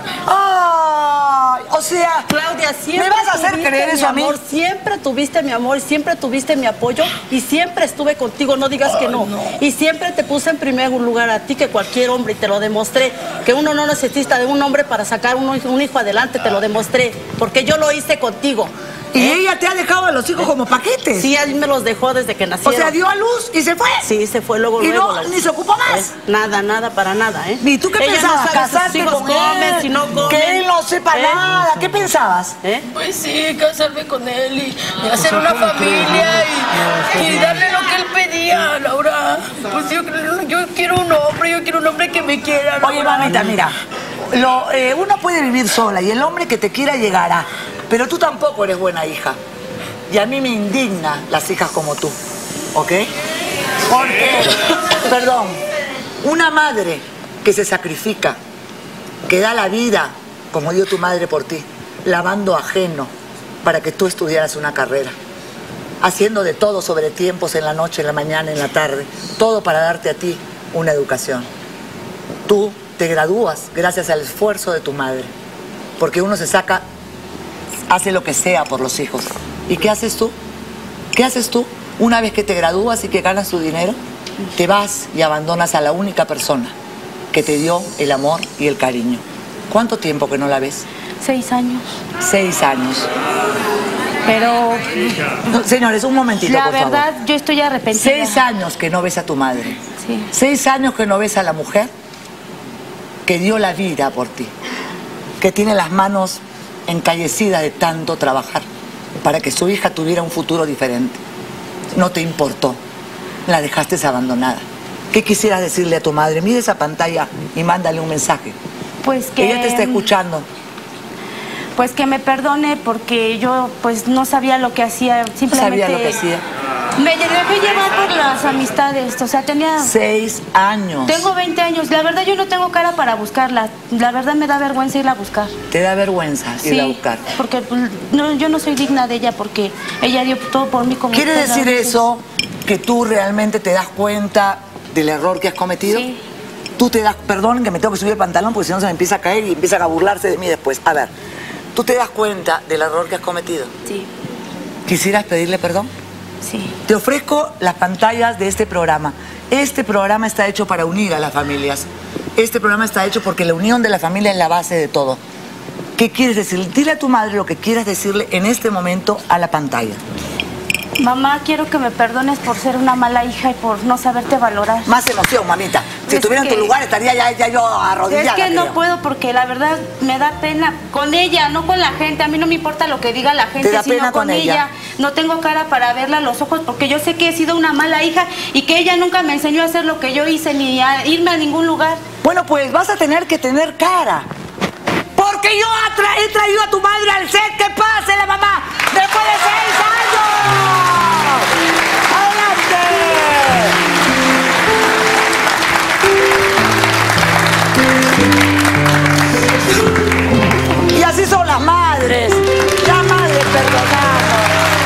[SPEAKER 3] ¡Ay! O sea,
[SPEAKER 12] Claudia, siempre
[SPEAKER 3] ¿me vas a hacer
[SPEAKER 12] tuviste
[SPEAKER 3] creer
[SPEAKER 12] mi
[SPEAKER 3] eso a mí?
[SPEAKER 12] amor, siempre tuviste mi amor, siempre tuviste mi apoyo y siempre estuve contigo, no digas que no. Y siempre te puse en primer lugar a ti que cualquier hombre y te lo demostré, que uno no necesita de un hombre para sacar un, un hijo adelante, te lo demostré, porque yo lo hice contigo.
[SPEAKER 3] ¿Y
[SPEAKER 12] ¿Eh?
[SPEAKER 3] ella te ha dejado a los hijos como paquetes?
[SPEAKER 12] Sí, a mí me los dejó desde que
[SPEAKER 3] O
[SPEAKER 12] nacieron.
[SPEAKER 3] sea, dio a luz y se fue.
[SPEAKER 12] Sí, se fue luego,
[SPEAKER 3] ¿Y
[SPEAKER 12] luego.
[SPEAKER 3] no,
[SPEAKER 12] la-
[SPEAKER 3] ni se ocupó más?
[SPEAKER 12] ¿Eh? Nada, nada, para nada, ¿eh?
[SPEAKER 3] ¿Y tú qué
[SPEAKER 12] Ella
[SPEAKER 3] pensabas?
[SPEAKER 12] no sabe si sus
[SPEAKER 3] ¿Casarte
[SPEAKER 12] hijos
[SPEAKER 3] con
[SPEAKER 12] comen,
[SPEAKER 3] él?
[SPEAKER 12] si no comen.
[SPEAKER 3] Que él no sepa
[SPEAKER 12] ¿Eh?
[SPEAKER 3] nada. ¿Qué pensabas?
[SPEAKER 12] ¿Eh?
[SPEAKER 10] Pues sí, casarme con él y, y hacer una familia y, y darle lo que él pedía, Laura. Pues yo, yo quiero un hombre, yo quiero un hombre que me quiera, Laura.
[SPEAKER 3] Oye, mamita, mira. Lo, eh, uno puede vivir sola y el hombre que te quiera llegará. Pero tú tampoco eres buena hija. Y a mí me indigna las hijas como tú. ¿Ok? Porque, perdón, una madre que se sacrifica, que da la vida, como dio tu madre por ti, lavando ajeno para que tú estudiaras una carrera, haciendo de todo sobre tiempos en la noche, en la mañana, en la tarde, todo para darte a ti una educación. Tú te gradúas gracias al esfuerzo de tu madre, porque uno se saca, hace lo que sea por los hijos. ¿Y qué haces tú? ¿Qué haces tú? Una vez que te gradúas y que ganas tu dinero, te vas y abandonas a la única persona que te dio el amor y el cariño. ¿Cuánto tiempo que no la ves?
[SPEAKER 10] Seis años.
[SPEAKER 3] Seis años.
[SPEAKER 10] Pero...
[SPEAKER 3] No, señores, un momentito,
[SPEAKER 10] La
[SPEAKER 3] por favor.
[SPEAKER 10] verdad, yo estoy arrepentida.
[SPEAKER 3] Seis años que no ves a tu madre.
[SPEAKER 10] Sí.
[SPEAKER 3] Seis años que no ves a la mujer que dio la vida por ti. Que tiene las manos encallecidas de tanto trabajar para que su hija tuviera un futuro diferente. No te importó. La dejaste abandonada. ¿Qué quisieras decirle a tu madre? Mira esa pantalla y mándale un mensaje.
[SPEAKER 10] Pues que...
[SPEAKER 3] Ella te está escuchando.
[SPEAKER 10] Pues que me perdone porque yo pues no sabía lo que hacía. Simplemente...
[SPEAKER 3] No sabía lo que hacía.
[SPEAKER 10] Me dejé llevar por las amistades. O sea, tenía...
[SPEAKER 3] Seis años.
[SPEAKER 10] Tengo veinte años. La verdad yo no tengo cara para buscarla. La verdad me da vergüenza irla a buscar.
[SPEAKER 3] ¿Te da vergüenza irla a
[SPEAKER 10] Sí,
[SPEAKER 3] buscar?
[SPEAKER 10] porque pues, no, yo no soy digna de ella porque ella dio todo por mí como...
[SPEAKER 3] ¿Quiere
[SPEAKER 10] usted,
[SPEAKER 3] decir
[SPEAKER 10] entonces-
[SPEAKER 3] eso que tú realmente te das cuenta del error que has cometido?
[SPEAKER 10] Sí.
[SPEAKER 3] Tú te das... Perdón que me tengo que subir el pantalón porque si no se me empieza a caer y empiezan a burlarse de mí después. A ver, ¿tú te das cuenta del error que has cometido?
[SPEAKER 10] Sí.
[SPEAKER 3] ¿Quisieras pedirle perdón?
[SPEAKER 10] Sí.
[SPEAKER 3] Te ofrezco las pantallas de este programa. Este programa está hecho para unir a las familias. Este programa está hecho porque la unión de la familia es la base de todo. ¿Qué quieres decirle? Dile a tu madre lo que quieras decirle en este momento a la pantalla.
[SPEAKER 10] Mamá, quiero que me perdones por ser una mala hija y por no saberte valorar.
[SPEAKER 3] Más emoción, mamita. Si
[SPEAKER 10] Es
[SPEAKER 3] estuviera en tu
[SPEAKER 10] que-
[SPEAKER 3] lugar estaría ya, ya yo arrodillada.
[SPEAKER 10] Es que no
[SPEAKER 3] creo.
[SPEAKER 10] puedo porque la verdad me da pena con ella, no con la gente. A mí no me importa lo que diga la gente,
[SPEAKER 3] da
[SPEAKER 10] sino
[SPEAKER 3] pena
[SPEAKER 10] con
[SPEAKER 3] con ella?
[SPEAKER 10] ella. No tengo cara para verla a los ojos porque yo sé que he sido una mala hija y que ella nunca me enseñó a hacer lo que yo hice ni a irme a ningún lugar.
[SPEAKER 3] Bueno, pues vas a tener que tener cara. Porque yo atra- he traído a tu madre al set. ¿Qué pase la mamá? Después de seis años. ¡Adelante! Y así son las madres. Las madres perdonamos.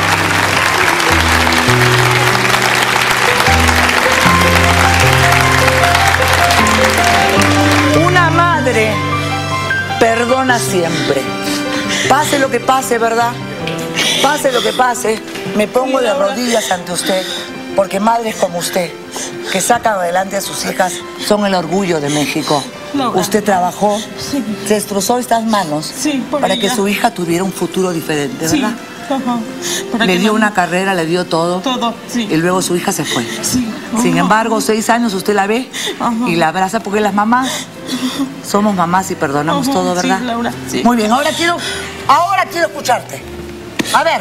[SPEAKER 3] Una madre perdona siempre. Pase lo que pase, ¿verdad? Pase lo que pase, me pongo de rodillas ante usted, porque madres como usted, que sacan adelante a sus hijas, son el orgullo de México.
[SPEAKER 12] Laura.
[SPEAKER 3] Usted trabajó,
[SPEAKER 12] Sí.
[SPEAKER 3] se destrozó estas manos
[SPEAKER 12] Sí, por
[SPEAKER 3] para que
[SPEAKER 12] ella.
[SPEAKER 3] su hija tuviera un futuro diferente,
[SPEAKER 12] Sí.
[SPEAKER 3] ¿verdad?
[SPEAKER 12] Ajá. Para
[SPEAKER 3] Le
[SPEAKER 12] que
[SPEAKER 3] dio
[SPEAKER 12] no-
[SPEAKER 3] una carrera, le dio todo.
[SPEAKER 12] Todo, sí.
[SPEAKER 3] Y luego su hija se fue.
[SPEAKER 12] Sí.
[SPEAKER 3] Sin
[SPEAKER 12] Ajá.
[SPEAKER 3] embargo, seis años usted la ve
[SPEAKER 12] Ajá.
[SPEAKER 3] y la abraza porque las mamás somos mamás y perdonamos
[SPEAKER 12] Ajá,
[SPEAKER 3] todo,
[SPEAKER 12] sí,
[SPEAKER 3] ¿verdad?
[SPEAKER 12] Laura, sí.
[SPEAKER 3] Muy bien, ahora quiero, ahora quiero escucharte. A ver,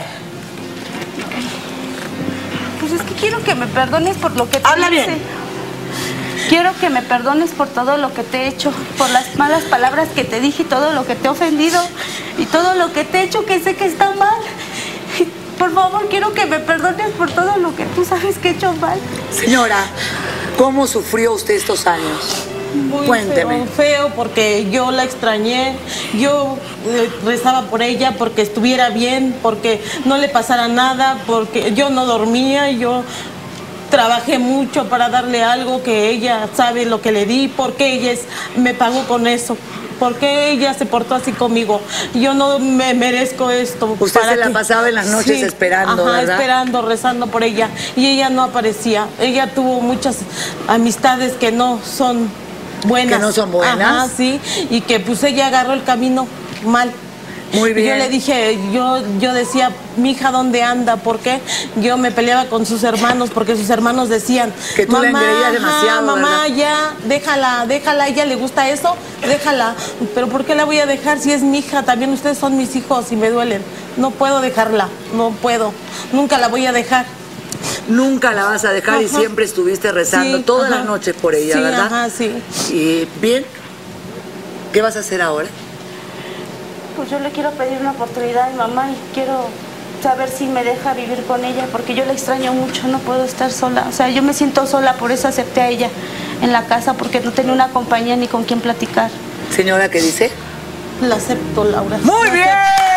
[SPEAKER 10] Pues es que quiero que me perdones por lo que te
[SPEAKER 3] Habla
[SPEAKER 10] hice.
[SPEAKER 3] bien.
[SPEAKER 10] Quiero que me perdones por todo lo que te he hecho, por las malas palabras que te dije y todo lo que te he ofendido y todo lo que te he hecho que sé que está mal. Y, por favor, quiero que me perdones por todo lo que tú sabes que he hecho mal.
[SPEAKER 3] señora, ¿cómo sufrió usted estos años?
[SPEAKER 12] Muy
[SPEAKER 3] Cuénteme.
[SPEAKER 12] Feo, feo, porque yo la extrañé, yo eh, rezaba por ella, porque estuviera bien, porque no le pasara nada, porque yo no dormía, yo trabajé mucho para darle algo que ella sabe lo que le di, porque ella es- me pagó con eso. Porque ella se portó así conmigo. Yo no me merezco esto.
[SPEAKER 3] Usted
[SPEAKER 12] para
[SPEAKER 3] se la
[SPEAKER 12] que-
[SPEAKER 3] pasaba en las noches esperando,
[SPEAKER 12] Ajá,
[SPEAKER 3] ¿verdad?
[SPEAKER 12] esperando, rezando por ella. Y ella no aparecía. Ella tuvo muchas amistades que no son buenas.
[SPEAKER 3] Que no son buenas.
[SPEAKER 12] Ajá, sí. Y que pues ella agarró el camino mal.
[SPEAKER 3] Muy bien.
[SPEAKER 12] Y yo le dije, yo, yo decía, mi hija, ¿dónde anda? ¿Por qué? Yo me peleaba con sus hermanos porque sus hermanos decían,
[SPEAKER 3] Que tú la
[SPEAKER 12] mamá,
[SPEAKER 3] engreías
[SPEAKER 12] ajá,
[SPEAKER 3] demasiado,
[SPEAKER 12] mamá,
[SPEAKER 3] ¿verdad?
[SPEAKER 12] ya, déjala, déjala, a ella le gusta eso, déjala. Pero ¿por qué la voy a dejar si es mi hija? También ustedes son mis hijos y me duelen. No puedo dejarla, no puedo. Nunca la voy a dejar.
[SPEAKER 3] Nunca la vas a dejar y
[SPEAKER 12] Ajá.
[SPEAKER 3] siempre estuviste rezando
[SPEAKER 12] Sí,
[SPEAKER 3] todas
[SPEAKER 12] ajá.
[SPEAKER 3] las noches por ella,
[SPEAKER 12] Sí,
[SPEAKER 3] ¿verdad?
[SPEAKER 12] ajá, sí.
[SPEAKER 3] Y bien, ¿qué vas a hacer ahora?
[SPEAKER 10] Pues yo le quiero pedir una oportunidad a mi mamá y quiero saber si me deja vivir con ella porque yo la extraño mucho, no puedo estar sola. O sea, yo me siento sola, por eso acepté a ella en la casa porque no tenía una compañía ni con quién platicar.
[SPEAKER 3] Señora, ¿qué dice?
[SPEAKER 12] La acepto, Laura.
[SPEAKER 3] ¡Muy
[SPEAKER 12] La
[SPEAKER 3] bien!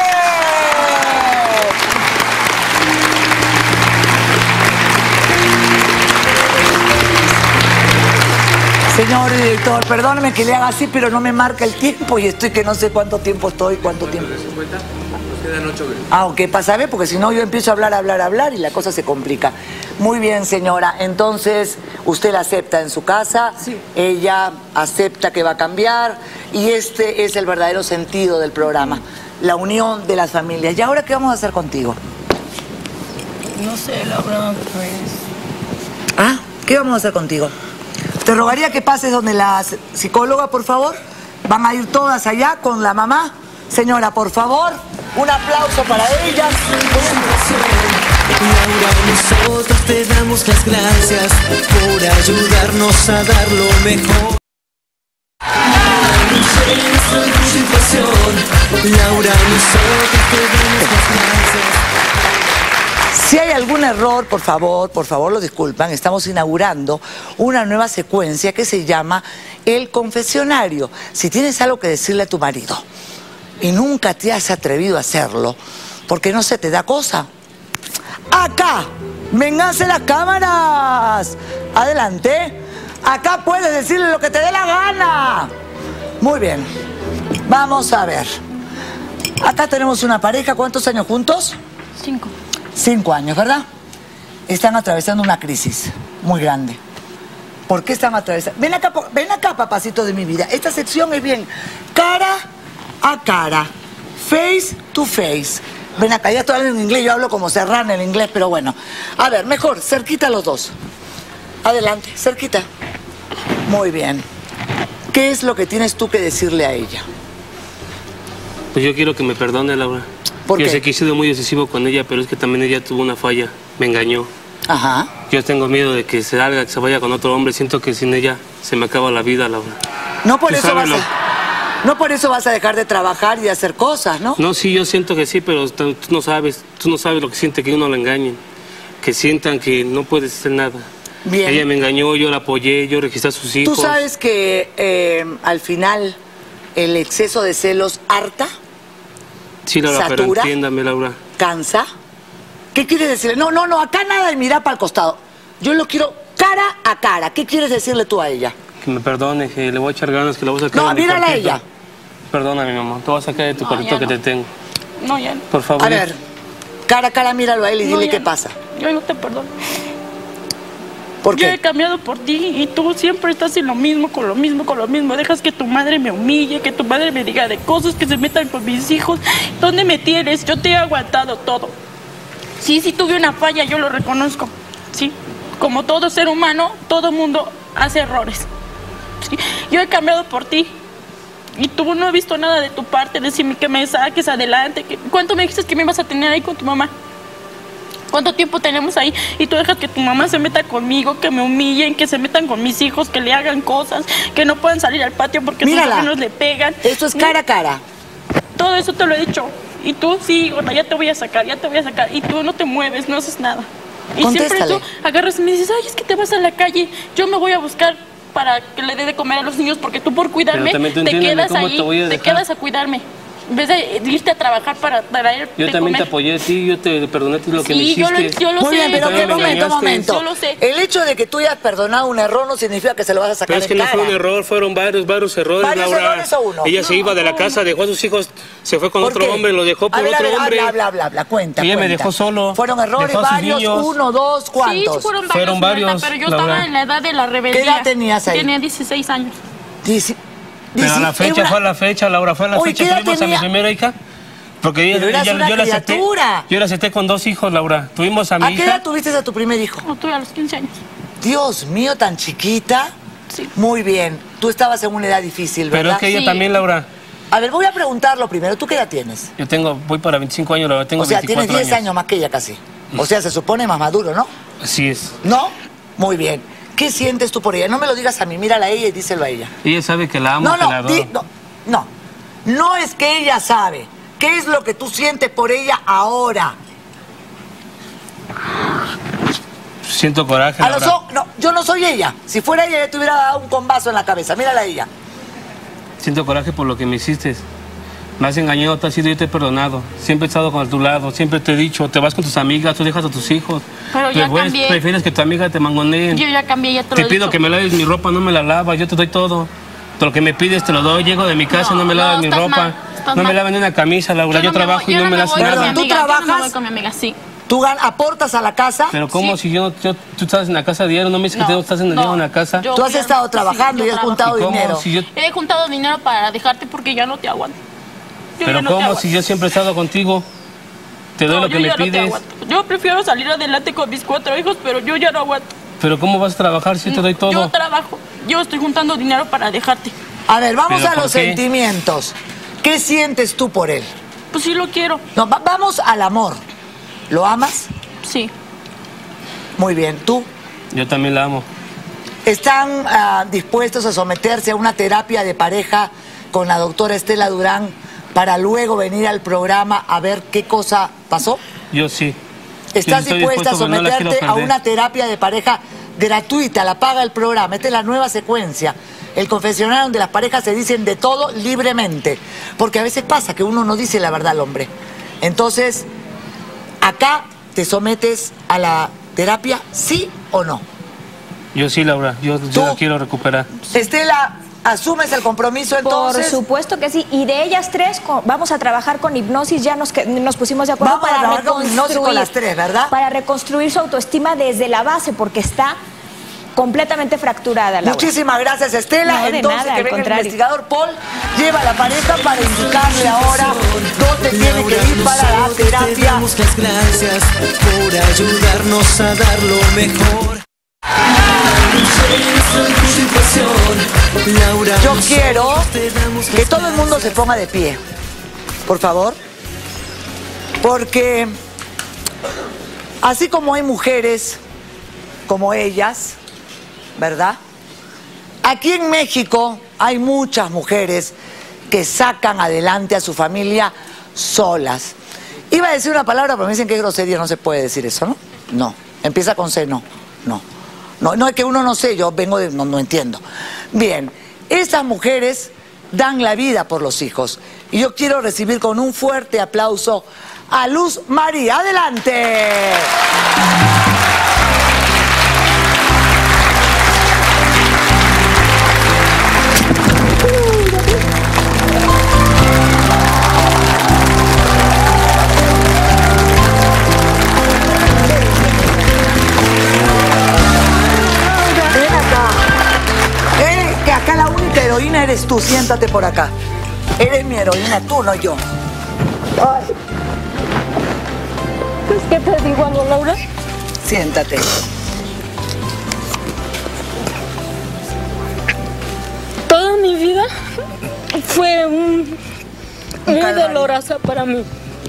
[SPEAKER 3] Señor director, perdóneme que le haga así, pero no me marca el tiempo y estoy que no sé cuánto tiempo estoy, cuánto tiempo.
[SPEAKER 13] cincuenta, nos quedan ocho minutos.
[SPEAKER 3] Ah, ok, para saber, porque si no yo empiezo a hablar, hablar, hablar y la cosa se complica. Muy bien, señora. Entonces, usted la acepta en su casa,
[SPEAKER 12] Sí.
[SPEAKER 3] ella acepta que va a cambiar y este es el verdadero sentido del programa, la unión de las familias. ¿Y ahora qué vamos a hacer contigo?
[SPEAKER 10] No sé, Laura, pues...
[SPEAKER 3] ¿Ah? ¿Qué vamos a hacer contigo? Te rogaría que pases donde la psicóloga, por favor. Van a ir todas allá con la mamá. Señora, por favor, un aplauso para ellas.
[SPEAKER 2] Laura, nosotros te damos las gracias por ayudarnos a dar lo mejor. Laura, nosotros te damos las gracias.
[SPEAKER 3] Si hay algún error, por favor, por favor, lo disculpan. Estamos inaugurando una nueva secuencia que se llama El Confesionario. Si tienes algo que decirle a tu marido y nunca te has atrevido a hacerlo, porque no se te da cosa, acá, vénganse las cámaras. Adelante. Acá puedes decirle lo que te dé la gana. Muy bien. Vamos a ver. Acá tenemos una pareja. ¿Cuántos años juntos?
[SPEAKER 10] Cinco.
[SPEAKER 3] Cinco años, ¿verdad? Están atravesando una crisis muy grande. ¿Por qué están atravesando? Ven acá, ven acá, papacito de mi vida. Esta sección es bien cara a cara. Face to face. Ven acá, ya estoy hablando en inglés, yo hablo como serrana en inglés, pero bueno. A ver, mejor, cerquita los dos. Adelante, cerquita. Muy bien. ¿Qué es lo que tienes tú que decirle a ella?
[SPEAKER 14] Pues yo quiero que me perdone, Laura.
[SPEAKER 3] ¿Por
[SPEAKER 14] yo
[SPEAKER 3] qué?
[SPEAKER 14] sé que he sido muy excesivo con ella, pero es que también ella tuvo una falla. Me engañó.
[SPEAKER 3] Ajá.
[SPEAKER 14] Yo tengo miedo de que se salga, que se vaya con otro hombre. Siento que sin ella se me acaba la vida, Laura.
[SPEAKER 3] No por
[SPEAKER 14] Tú
[SPEAKER 3] eso
[SPEAKER 14] sabes
[SPEAKER 3] vas
[SPEAKER 14] lo-
[SPEAKER 3] a... No por eso vas a dejar de trabajar y de hacer cosas, ¿no?
[SPEAKER 14] No, sí, yo siento que sí, pero tú tú no sabes. Tú no sabes lo que siente que uno lo engañen. Que sientan que no puedes hacer nada.
[SPEAKER 3] Bien.
[SPEAKER 14] Ella me engañó, yo la apoyé, yo registré a sus hijos.
[SPEAKER 3] Tú sabes que eh, al final el exceso de celos harta,
[SPEAKER 14] Sí, Laura, pero
[SPEAKER 3] ¿Satura?
[SPEAKER 14] entiéndame, Laura.
[SPEAKER 3] cansa. ¿Qué quieres decirle? No, no, no, acá nada de mirar para el costado. Yo lo quiero cara a cara. ¿Qué quieres decirle tú a ella?
[SPEAKER 14] Que me perdone, que le voy a echar ganas, que la voy a sacar
[SPEAKER 3] No,
[SPEAKER 14] de mi
[SPEAKER 3] mírala a
[SPEAKER 14] cuartito.
[SPEAKER 3] ella.
[SPEAKER 14] Perdóname, mi mamá. Te voy a sacar de tu
[SPEAKER 10] No,
[SPEAKER 14] cuartito
[SPEAKER 10] ya
[SPEAKER 14] que
[SPEAKER 10] no.
[SPEAKER 14] te tengo.
[SPEAKER 10] No, ya no.
[SPEAKER 14] Por favor.
[SPEAKER 3] A ver, cara a cara míralo a él y
[SPEAKER 10] No,
[SPEAKER 3] dile
[SPEAKER 10] ya
[SPEAKER 3] qué
[SPEAKER 10] no.
[SPEAKER 3] pasa.
[SPEAKER 10] Yo no te perdono.
[SPEAKER 3] ¿Por
[SPEAKER 10] Yo
[SPEAKER 3] qué?
[SPEAKER 10] he cambiado por ti y tú siempre estás en lo mismo, con lo mismo, con lo mismo. Dejas que tu madre me humille, que tu madre me diga de cosas, que se metan con mis hijos. ¿Dónde me tienes? Yo te he aguantado todo. Sí, sí tuve una falla, yo lo reconozco. Sí, como todo ser humano, todo mundo hace errores. Sí, yo he cambiado por ti. Y tú no he visto nada de tu parte, decirme que me saques adelante. Que, ¿cuánto me dijiste que me ibas a tener ahí con tu mamá? ¿Cuánto tiempo tenemos ahí? Y tú dejas que tu mamá se meta conmigo, que me humillen, que se metan con mis hijos, que le hagan cosas, que no puedan salir al patio porque
[SPEAKER 3] Mírala.
[SPEAKER 10] sus hermanos le pegan.
[SPEAKER 3] Esto es cara a cara.
[SPEAKER 10] Todo eso te lo he dicho. Y tú, sí, gorda, ya te voy a sacar, ya te voy a sacar. Y tú no te mueves, no haces nada. Y siempre
[SPEAKER 3] Contéstale.
[SPEAKER 10] tú agarras y me dices, ay, es que te vas a la calle. Yo me voy a buscar para que le dé de comer a los niños porque tú por cuidarme
[SPEAKER 14] Pero también tú
[SPEAKER 10] te
[SPEAKER 14] entiéndeme
[SPEAKER 10] quedas
[SPEAKER 14] cómo
[SPEAKER 10] ahí,
[SPEAKER 14] te voy a
[SPEAKER 10] te
[SPEAKER 14] dejar.
[SPEAKER 10] quedas a cuidarme. En vez de irte a trabajar para traer
[SPEAKER 14] Yo
[SPEAKER 10] de
[SPEAKER 14] también
[SPEAKER 10] comer.
[SPEAKER 14] te apoyé a ti, yo te perdoné lo que me
[SPEAKER 10] Sí, yo
[SPEAKER 14] hiciste.
[SPEAKER 10] lo, yo lo
[SPEAKER 3] Muy
[SPEAKER 10] sé.
[SPEAKER 3] bien, pero
[SPEAKER 14] Tú
[SPEAKER 3] qué
[SPEAKER 14] también me
[SPEAKER 3] momento,
[SPEAKER 14] engañaste.
[SPEAKER 3] momento.
[SPEAKER 10] Yo lo sé.
[SPEAKER 3] El hecho de que tú hayas perdonado un error no significa que se lo vas a sacar
[SPEAKER 14] Pero es que
[SPEAKER 3] en
[SPEAKER 14] no
[SPEAKER 3] cara.
[SPEAKER 14] fue un error, fueron varios, varios errores,
[SPEAKER 3] ¿Varios
[SPEAKER 14] Laura.
[SPEAKER 3] errores o uno?
[SPEAKER 14] Ella se iba de la casa, dejó a sus hijos, se fue con
[SPEAKER 3] ¿Por
[SPEAKER 14] otro
[SPEAKER 3] qué?
[SPEAKER 14] hombre, lo dejó por
[SPEAKER 3] a ver,
[SPEAKER 14] otro
[SPEAKER 3] a ver,
[SPEAKER 14] hombre.
[SPEAKER 3] Habla, habla, habla, habla, cuenta,
[SPEAKER 14] Ella me
[SPEAKER 3] cuenta.
[SPEAKER 14] dejó solo.
[SPEAKER 3] ¿Fueron errores
[SPEAKER 14] Dejó a sus
[SPEAKER 3] varios?
[SPEAKER 14] niños.
[SPEAKER 3] ¿Uno, dos, cuántos?
[SPEAKER 10] Sí, fueron varios,
[SPEAKER 14] Fueron varios,
[SPEAKER 10] Marta, pero yo
[SPEAKER 14] Laura.
[SPEAKER 10] estaba en la edad de la rebeldía.
[SPEAKER 3] ¿Qué edad tenías ahí?
[SPEAKER 10] Tenía dieciséis años.
[SPEAKER 3] Dieci-
[SPEAKER 14] Pero a la
[SPEAKER 3] dieci-
[SPEAKER 14] fecha
[SPEAKER 3] una-
[SPEAKER 14] fue a la fecha, Laura, fue a la
[SPEAKER 3] Uy,
[SPEAKER 14] fecha.
[SPEAKER 3] ¿qué edad
[SPEAKER 14] Tuvimos a mi
[SPEAKER 3] tenía?
[SPEAKER 14] primera hija. Porque ella,
[SPEAKER 3] Pero eras
[SPEAKER 14] ella-
[SPEAKER 3] una
[SPEAKER 14] yo la acepté.
[SPEAKER 3] criatura.
[SPEAKER 14] Yo la acepté con dos hijos, Laura. Tuvimos a mi
[SPEAKER 3] ¿A qué
[SPEAKER 14] hija.
[SPEAKER 3] edad tuviste a tu primer hijo?
[SPEAKER 10] No, tuve a los quince años.
[SPEAKER 3] Dios mío, tan chiquita.
[SPEAKER 10] Sí.
[SPEAKER 3] Muy bien. Tú estabas en una edad difícil, ¿verdad?
[SPEAKER 14] Pero es que ella
[SPEAKER 10] Sí.
[SPEAKER 14] también, Laura.
[SPEAKER 3] A ver, voy a preguntarlo primero. ¿Tú qué edad tienes?
[SPEAKER 14] Yo tengo, voy para veinticinco años, Laura. Tengo
[SPEAKER 3] O sea,
[SPEAKER 14] veinticuatro
[SPEAKER 3] tienes diez años más que ella casi. O sea, se supone más maduro, ¿no?
[SPEAKER 14] Así es.
[SPEAKER 3] ¿No? Muy bien. ¿Qué sientes tú por ella? No me lo digas a mí, mírala a ella y díselo a ella.
[SPEAKER 14] Ella sabe que la amo,
[SPEAKER 3] No,
[SPEAKER 14] que la
[SPEAKER 3] no,
[SPEAKER 14] adoro.
[SPEAKER 3] di- no, no. No es que ella sabe. ¿Qué es lo que tú sientes por ella ahora?
[SPEAKER 14] Siento coraje,
[SPEAKER 3] A
[SPEAKER 14] Laura.
[SPEAKER 3] los ojos, no, yo no soy ella. Si fuera ella, ya te hubiera dado un combazo en la cabeza. Mírala a ella.
[SPEAKER 14] Siento coraje por lo que me hiciste. Me has engañado, te has sido, yo te he perdonado. Siempre he estado con tu lado, siempre te he dicho, te vas con tus amigas, tú dejas a tus hijos.
[SPEAKER 10] Pero ya
[SPEAKER 14] Después
[SPEAKER 10] cambié.
[SPEAKER 14] prefieres que tu amiga te mangoneen.
[SPEAKER 10] Yo ya cambié, ya te,
[SPEAKER 14] Te
[SPEAKER 10] lo he
[SPEAKER 14] pido
[SPEAKER 10] dicho.
[SPEAKER 14] que me laves mi ropa, no me la lavas, yo te doy todo. Todo lo que me pides te lo doy, llego de mi casa, no,
[SPEAKER 10] No,
[SPEAKER 14] me lavas
[SPEAKER 10] no,
[SPEAKER 14] mi
[SPEAKER 10] estás
[SPEAKER 14] ropa.
[SPEAKER 10] mal, estás
[SPEAKER 14] no me
[SPEAKER 10] mal.
[SPEAKER 14] lavan ni una camisa, Laura. Yo,
[SPEAKER 10] no me
[SPEAKER 14] trabajo
[SPEAKER 10] voy-
[SPEAKER 14] y
[SPEAKER 10] yo
[SPEAKER 14] no me
[SPEAKER 10] me
[SPEAKER 14] das
[SPEAKER 10] voy con mi
[SPEAKER 14] nada.
[SPEAKER 3] ¿tú
[SPEAKER 10] amiga, yo no me
[SPEAKER 3] trabajas?
[SPEAKER 10] voy con mi amiga, sí.
[SPEAKER 3] ¿Tú gan- aportas a la casa?
[SPEAKER 14] Pero ¿cómo si yo, yo, tú estás en la casa diario? No me dices que
[SPEAKER 10] No,
[SPEAKER 14] tú estás en,
[SPEAKER 10] no,
[SPEAKER 14] en la casa.
[SPEAKER 10] yo-
[SPEAKER 3] Tú has estado trabajando
[SPEAKER 10] sí,
[SPEAKER 3] y
[SPEAKER 10] yo
[SPEAKER 3] has
[SPEAKER 10] trabajo.
[SPEAKER 3] juntado
[SPEAKER 14] ¿Y cómo?
[SPEAKER 3] dinero.
[SPEAKER 14] Si yo-
[SPEAKER 10] He juntado dinero para dejarte porque ya no te aguanto. Yo
[SPEAKER 14] Pero
[SPEAKER 10] ya no te
[SPEAKER 14] ¿cómo
[SPEAKER 10] aguanto.
[SPEAKER 14] si yo siempre he estado contigo? Te doy
[SPEAKER 15] No,
[SPEAKER 14] lo que
[SPEAKER 15] yo
[SPEAKER 14] me
[SPEAKER 15] ya no te
[SPEAKER 14] pides.
[SPEAKER 15] aguanto. Yo prefiero salir adelante con mis cuatro hijos, pero yo ya no aguanto.
[SPEAKER 14] Pero ¿cómo vas a trabajar si te doy todo?
[SPEAKER 15] Yo trabajo. Yo estoy juntando dinero para dejarte.
[SPEAKER 3] A ver, vamos
[SPEAKER 14] ¿Pero
[SPEAKER 3] a
[SPEAKER 14] por
[SPEAKER 3] los
[SPEAKER 14] qué?
[SPEAKER 3] sentimientos. ¿Qué sientes tú por él?
[SPEAKER 15] Pues sí lo quiero.
[SPEAKER 3] No, va- vamos al amor. ¿Lo amas?
[SPEAKER 15] Sí.
[SPEAKER 3] Muy bien. ¿Tú?
[SPEAKER 14] Yo también la amo.
[SPEAKER 3] ¿Están ah, dispuestos a someterse a una terapia de pareja con la doctora Estela Durán para luego venir al programa a ver qué cosa pasó?
[SPEAKER 14] Yo sí.
[SPEAKER 3] ¿Estás
[SPEAKER 14] Yo estoy
[SPEAKER 3] dispuesta a
[SPEAKER 14] dispuesto, pero no la quiero
[SPEAKER 3] someterte a
[SPEAKER 14] perder.
[SPEAKER 3] una terapia de pareja gratuita? La paga el programa. Esta es la nueva secuencia. El confesionario donde las parejas se dicen de todo libremente. Porque a veces pasa que uno no dice la verdad al hombre. Entonces, acá te sometes a la terapia, ¿sí o no?
[SPEAKER 14] Yo sí, Laura. Yo, yo la quiero recuperar.
[SPEAKER 3] Estela, ¿asumes el compromiso entonces?
[SPEAKER 7] Por supuesto que sí. Y de ellas tres co- vamos a trabajar con hipnosis. Ya nos, que- nos pusimos de acuerdo
[SPEAKER 3] Vamos a
[SPEAKER 7] para
[SPEAKER 3] trabajar con hipnosis
[SPEAKER 7] reconstruir.
[SPEAKER 3] con las tres, ¿verdad?
[SPEAKER 7] Para reconstruir su autoestima desde la base, porque está completamente fracturada. Laura.
[SPEAKER 3] Muchísimas gracias, Estela.
[SPEAKER 7] No, de
[SPEAKER 3] Entonces,
[SPEAKER 7] nada,
[SPEAKER 3] que
[SPEAKER 7] al
[SPEAKER 3] venga el
[SPEAKER 7] contrario.
[SPEAKER 3] investigador Paul, lleva a la pareja para indicarle ahora dónde tiene que ir para la
[SPEAKER 2] Te
[SPEAKER 3] terapia.
[SPEAKER 2] damos las gracias por ayudarnos a dar lo mejor. Laura,
[SPEAKER 3] Yo quiero que todo el mundo se ponga de pie, por favor, porque así como hay mujeres como ellas, ¿verdad? Aquí en México hay muchas mujeres que sacan adelante a su familia solas. Iba a decir una palabra, pero me dicen que es grosería, no se puede decir eso, ¿no? No, empieza con C, no, no. No, no es que uno no sé, yo vengo de... no, no entiendo. Bien, esas mujeres dan la vida por los hijos. Y yo quiero recibir con un fuerte aplauso a Luz María. ¡Adelante! Ven acá. Eh, que acá la única heroína eres tú. Siéntate por acá. Eres mi heroína, tú, no yo. Ay.
[SPEAKER 4] ¿Es que te digo algo, Laura?
[SPEAKER 3] Siéntate.
[SPEAKER 4] Toda mi vida fue un, muy
[SPEAKER 3] calvario.
[SPEAKER 4] dolorosa para mí.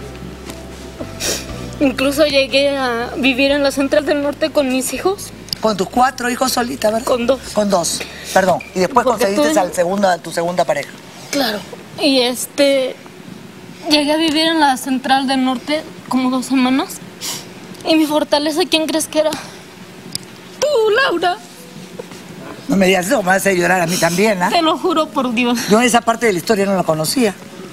[SPEAKER 4] Incluso llegué a vivir en la Central del Norte con mis hijos.
[SPEAKER 3] Con tus cuatro hijos solita, ¿verdad?
[SPEAKER 4] Con dos.
[SPEAKER 3] Con dos, perdón. Y después
[SPEAKER 4] Porque
[SPEAKER 3] conseguiste
[SPEAKER 4] tú-
[SPEAKER 3] al segundo, a tu segunda pareja.
[SPEAKER 4] Claro. Y este, llegué a vivir en la Central del Norte como dos semanas. Y mi fortaleza, ¿quién crees que era? Tú, Laura.
[SPEAKER 3] No me digas eso, me vas a hacer llorar a mí también, ¿ah?
[SPEAKER 4] Te lo juro por Dios.
[SPEAKER 3] Yo esa parte de la historia no la conocía.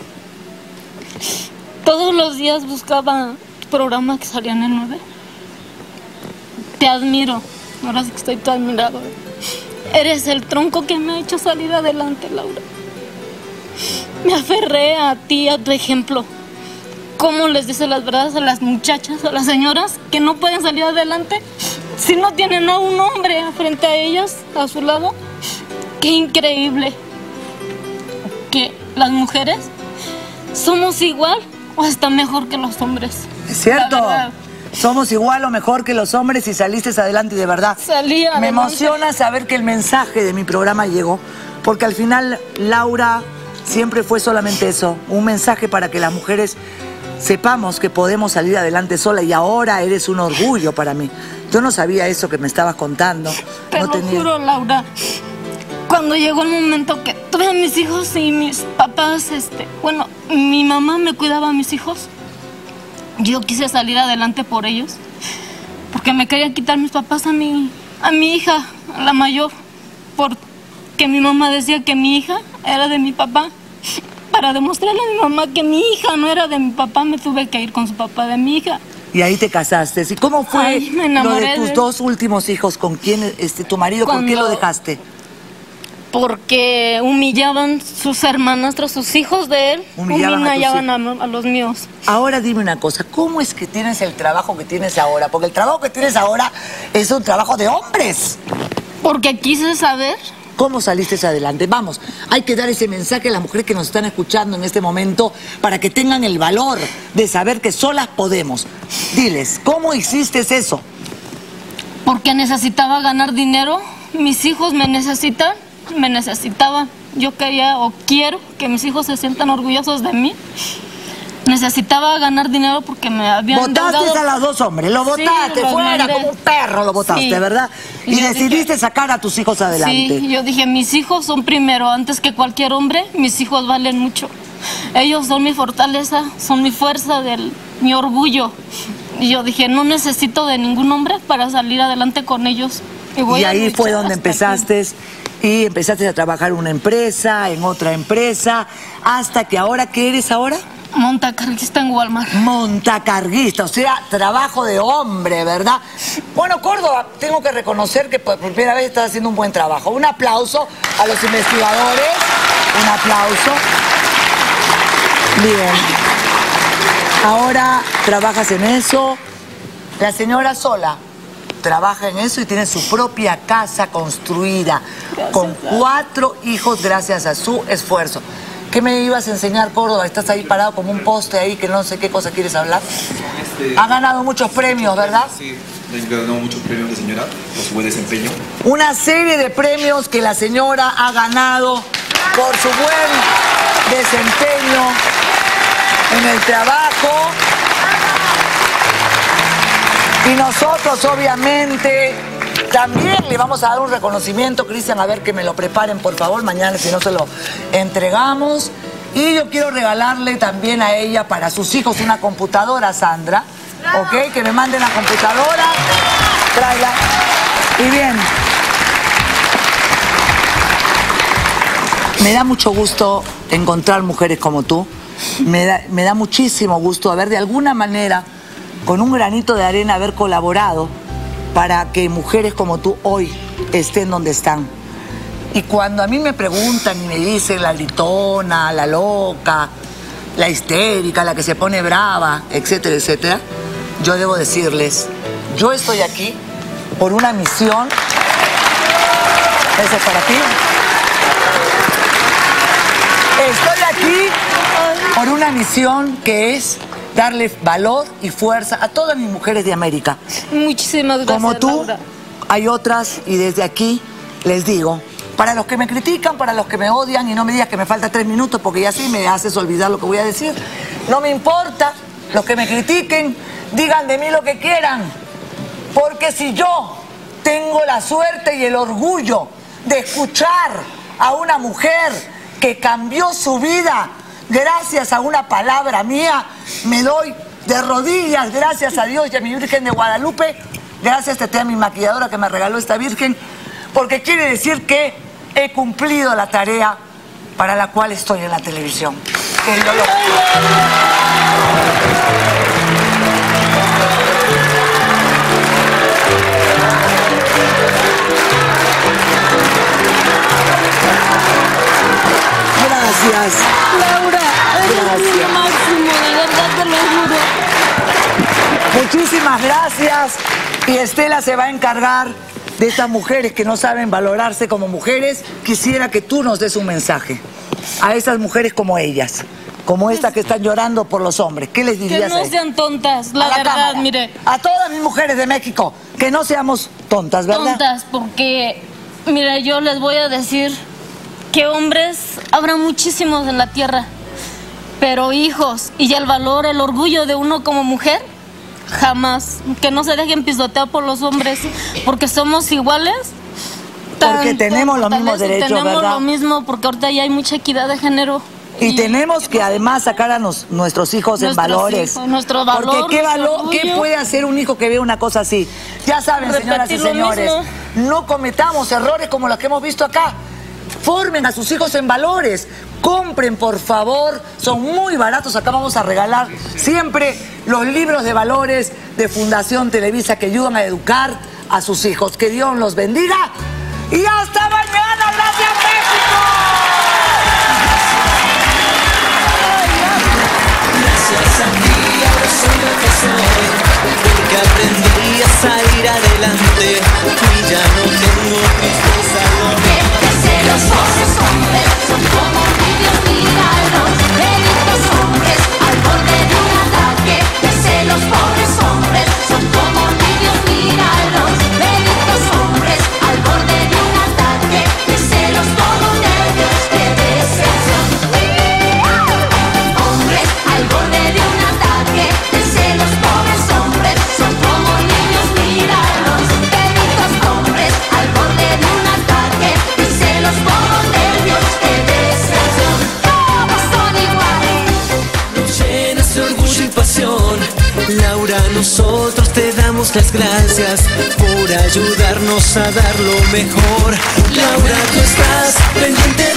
[SPEAKER 4] Todos los días buscaba tu programa que salía en el nueve. Te admiro. Ahora sí que estoy tu admirador. Eres el tronco que me ha hecho salir adelante, Laura. Me aferré a ti, a tu ejemplo. ¿Cómo les dices las verdades a las muchachas, a las señoras que no pueden salir adelante si no tienen a un hombre frente a ellas, a su lado? Qué increíble que las mujeres somos igual o hasta mejor que los hombres.
[SPEAKER 3] Es cierto.
[SPEAKER 4] La verdad.
[SPEAKER 3] Somos igual o mejor que los hombres y saliste adelante y de verdad.
[SPEAKER 4] Salí
[SPEAKER 3] Me
[SPEAKER 4] adelante.
[SPEAKER 3] emociona saber que el mensaje de mi programa llegó, porque al final Laura siempre fue solamente eso, un mensaje para que las mujeres sepamos que podemos salir adelante sola y ahora eres un orgullo para mí. Yo no sabía eso que me estabas contando.
[SPEAKER 4] Te
[SPEAKER 3] no
[SPEAKER 4] lo
[SPEAKER 3] tenía...
[SPEAKER 4] juro, Laura. Cuando llegó el momento que tuve a mis hijos y mis papás, este, bueno, mi mamá me cuidaba a mis hijos, yo quise salir adelante por ellos, porque me querían quitar mis papás a mi, a mi hija, a la mayor, porque mi mamá decía que mi hija era de mi papá. Para demostrarle a mi mamá que mi hija no era de mi papá, me tuve que ir con su papá de mi hija.
[SPEAKER 3] Y ahí te casaste. ¿Y cómo fue
[SPEAKER 4] Ay, me
[SPEAKER 3] lo
[SPEAKER 4] enamoré
[SPEAKER 3] de tus
[SPEAKER 4] de él.
[SPEAKER 3] dos últimos hijos? ¿Con quién, este, tu marido, por qué
[SPEAKER 4] Cuando-
[SPEAKER 3] lo dejaste?
[SPEAKER 4] Porque humillaban sus hermanastros, sus hijos de él,
[SPEAKER 3] Humillaban a tus
[SPEAKER 4] humillaban a, a los míos.
[SPEAKER 3] Ahora dime una cosa, ¿cómo es que tienes el trabajo que tienes ahora? Porque el trabajo que tienes ahora es un trabajo de hombres.
[SPEAKER 4] Porque quise saber
[SPEAKER 3] ¿Cómo saliste adelante? Vamos, hay que dar ese mensaje a las mujeres que nos están escuchando en este momento para que tengan el valor de saber que solas podemos. Diles, ¿cómo hiciste eso?
[SPEAKER 4] Porque necesitaba ganar dinero, mis hijos me necesitan, me necesitaba. Yo quería o quiero que mis hijos se sientan orgullosos de mí. Necesitaba ganar dinero porque me habían
[SPEAKER 3] Votaste
[SPEAKER 4] endeudado.
[SPEAKER 3] a los dos hombres, lo votaste,
[SPEAKER 4] Sí,
[SPEAKER 3] fuera,
[SPEAKER 4] mandé.
[SPEAKER 3] como un perro lo votaste,
[SPEAKER 4] Sí.
[SPEAKER 3] ¿verdad? Y,
[SPEAKER 4] Y yo
[SPEAKER 3] decidiste
[SPEAKER 4] dije-
[SPEAKER 3] sacar a tus hijos adelante.
[SPEAKER 4] Sí, yo dije, mis hijos son primero, antes que cualquier hombre, mis hijos valen mucho. Ellos son mi fortaleza, son mi fuerza, del, mi orgullo. Y yo dije, no necesito de ningún hombre para salir adelante con ellos. Y, voy
[SPEAKER 3] Y
[SPEAKER 4] a
[SPEAKER 3] ahí
[SPEAKER 4] luchar
[SPEAKER 3] fue donde
[SPEAKER 4] hasta
[SPEAKER 3] empezaste y empezaste a trabajar en una empresa, en otra empresa, hasta que ahora, ¿qué eres ahora?
[SPEAKER 4] Montacarguista en Walmart.
[SPEAKER 3] Montacarguista, o sea, trabajo de hombre, ¿verdad? Bueno, Córdoba, tengo que reconocer que por primera vez estás haciendo un buen trabajo. Un aplauso a los investigadores, un aplauso. Bien. Ahora trabajas en eso. La señora sola trabaja en eso y tiene su propia casa construida, con cuatro hijos gracias a su esfuerzo. ¿Qué me ibas a enseñar, Córdoba? Estás ahí parado como un poste ahí que no sé qué cosa quieres hablar. Ha ganado muchos premios, ¿verdad?
[SPEAKER 16] Sí, he ganado muchos premios de señora por su buen desempeño.
[SPEAKER 3] Una serie de premios que la señora ha ganado por su buen desempeño en el trabajo. Y nosotros, obviamente, también le vamos a dar un reconocimiento, Cristian, a ver que me lo preparen, por favor, mañana, si no se lo entregamos. Y yo quiero regalarle también a ella, para sus hijos, una computadora, Sandra, ¿ok? Que me manden la computadora, tráela. Y bien, me da mucho gusto encontrar mujeres como tú, me da, me da muchísimo gusto haber de alguna manera, con un granito de arena, haber colaborado para que mujeres como tú hoy estén donde están. Y cuando a mí me preguntan y me dicen la gritona, la loca, la histérica, la que se pone brava, etcétera, etcétera, yo debo decirles, yo estoy aquí por una misión. Ese es para ti. Estoy aquí por una misión que es darle valor y fuerza a todas mis mujeres de América.
[SPEAKER 4] Muchísimas gracias,
[SPEAKER 3] Como tú,
[SPEAKER 4] Laura.
[SPEAKER 3] hay otras, y desde aquí les digo, para los que me critican, para los que me odian, y no me digas que me falta tres minutos porque ya sí me haces olvidar lo que voy a decir, no me importa, los que me critiquen, digan de mí lo que quieran, porque si yo tengo la suerte y el orgullo de escuchar a una mujer que cambió su vida gracias a una palabra mía, me doy de rodillas, gracias a Dios y a mi Virgen de Guadalupe, gracias a mi maquilladora que me regaló esta Virgen, porque quiere decir que he cumplido la tarea para la cual estoy en la televisión. Que yo lo... Gracias.
[SPEAKER 4] Laura, eres
[SPEAKER 3] Gracias.
[SPEAKER 4] lo máximo, de verdad te lo juro.
[SPEAKER 3] Muchísimas gracias. Y Estela se va a encargar de estas mujeres que no saben valorarse como mujeres. Quisiera que tú nos des un mensaje a esas mujeres como ellas, como estas que están llorando por los hombres. ¿Qué les
[SPEAKER 4] Que
[SPEAKER 3] dirías a
[SPEAKER 4] no
[SPEAKER 3] ellas?
[SPEAKER 4] sean tontas, la,
[SPEAKER 3] A la
[SPEAKER 4] verdad,
[SPEAKER 3] cámara.
[SPEAKER 4] mire.
[SPEAKER 3] A todas mis mujeres de México, que no seamos tontas, ¿verdad?
[SPEAKER 4] Tontas, porque, mira, yo les voy a decir que hombres habrá muchísimos en la tierra, pero hijos y el valor, el orgullo de uno como mujer, jamás. Que no se dejen pisotear por los hombres, porque somos iguales.
[SPEAKER 3] Porque
[SPEAKER 4] Tanto
[SPEAKER 3] tenemos los mismos
[SPEAKER 4] fortaleza y
[SPEAKER 3] derechos,
[SPEAKER 4] tenemos
[SPEAKER 3] ¿verdad?
[SPEAKER 4] lo mismo, porque ahorita ya hay mucha equidad de género.
[SPEAKER 3] Y tenemos que además sacar a nos- nuestros hijos en
[SPEAKER 4] Nuestros
[SPEAKER 3] valores.
[SPEAKER 4] hijos, nuestro valor,
[SPEAKER 3] Porque ¿qué,
[SPEAKER 4] nuestro
[SPEAKER 3] valor, ¿qué
[SPEAKER 4] orgullo.
[SPEAKER 3] puede hacer un hijo que ve una cosa así? Ya saben, señoras y
[SPEAKER 4] Repetir lo
[SPEAKER 3] señores,
[SPEAKER 4] mismo.
[SPEAKER 3] no cometamos errores como los que hemos visto acá. Formen a sus hijos en valores. Compren, por favor. Son muy baratos. Acá vamos a regalar siempre los libros de valores de Fundación Televisa que ayudan a educar a sus hijos. Que Dios los bendiga. Y hasta mañana. Gracias, México.
[SPEAKER 2] Gracias a ti ahora soy lo que soy, porque aprendí a salir adelante y ya no tengo tristeza. damos las gracias por ayudarnos a dar lo mejor. Laura, tú estás pendiente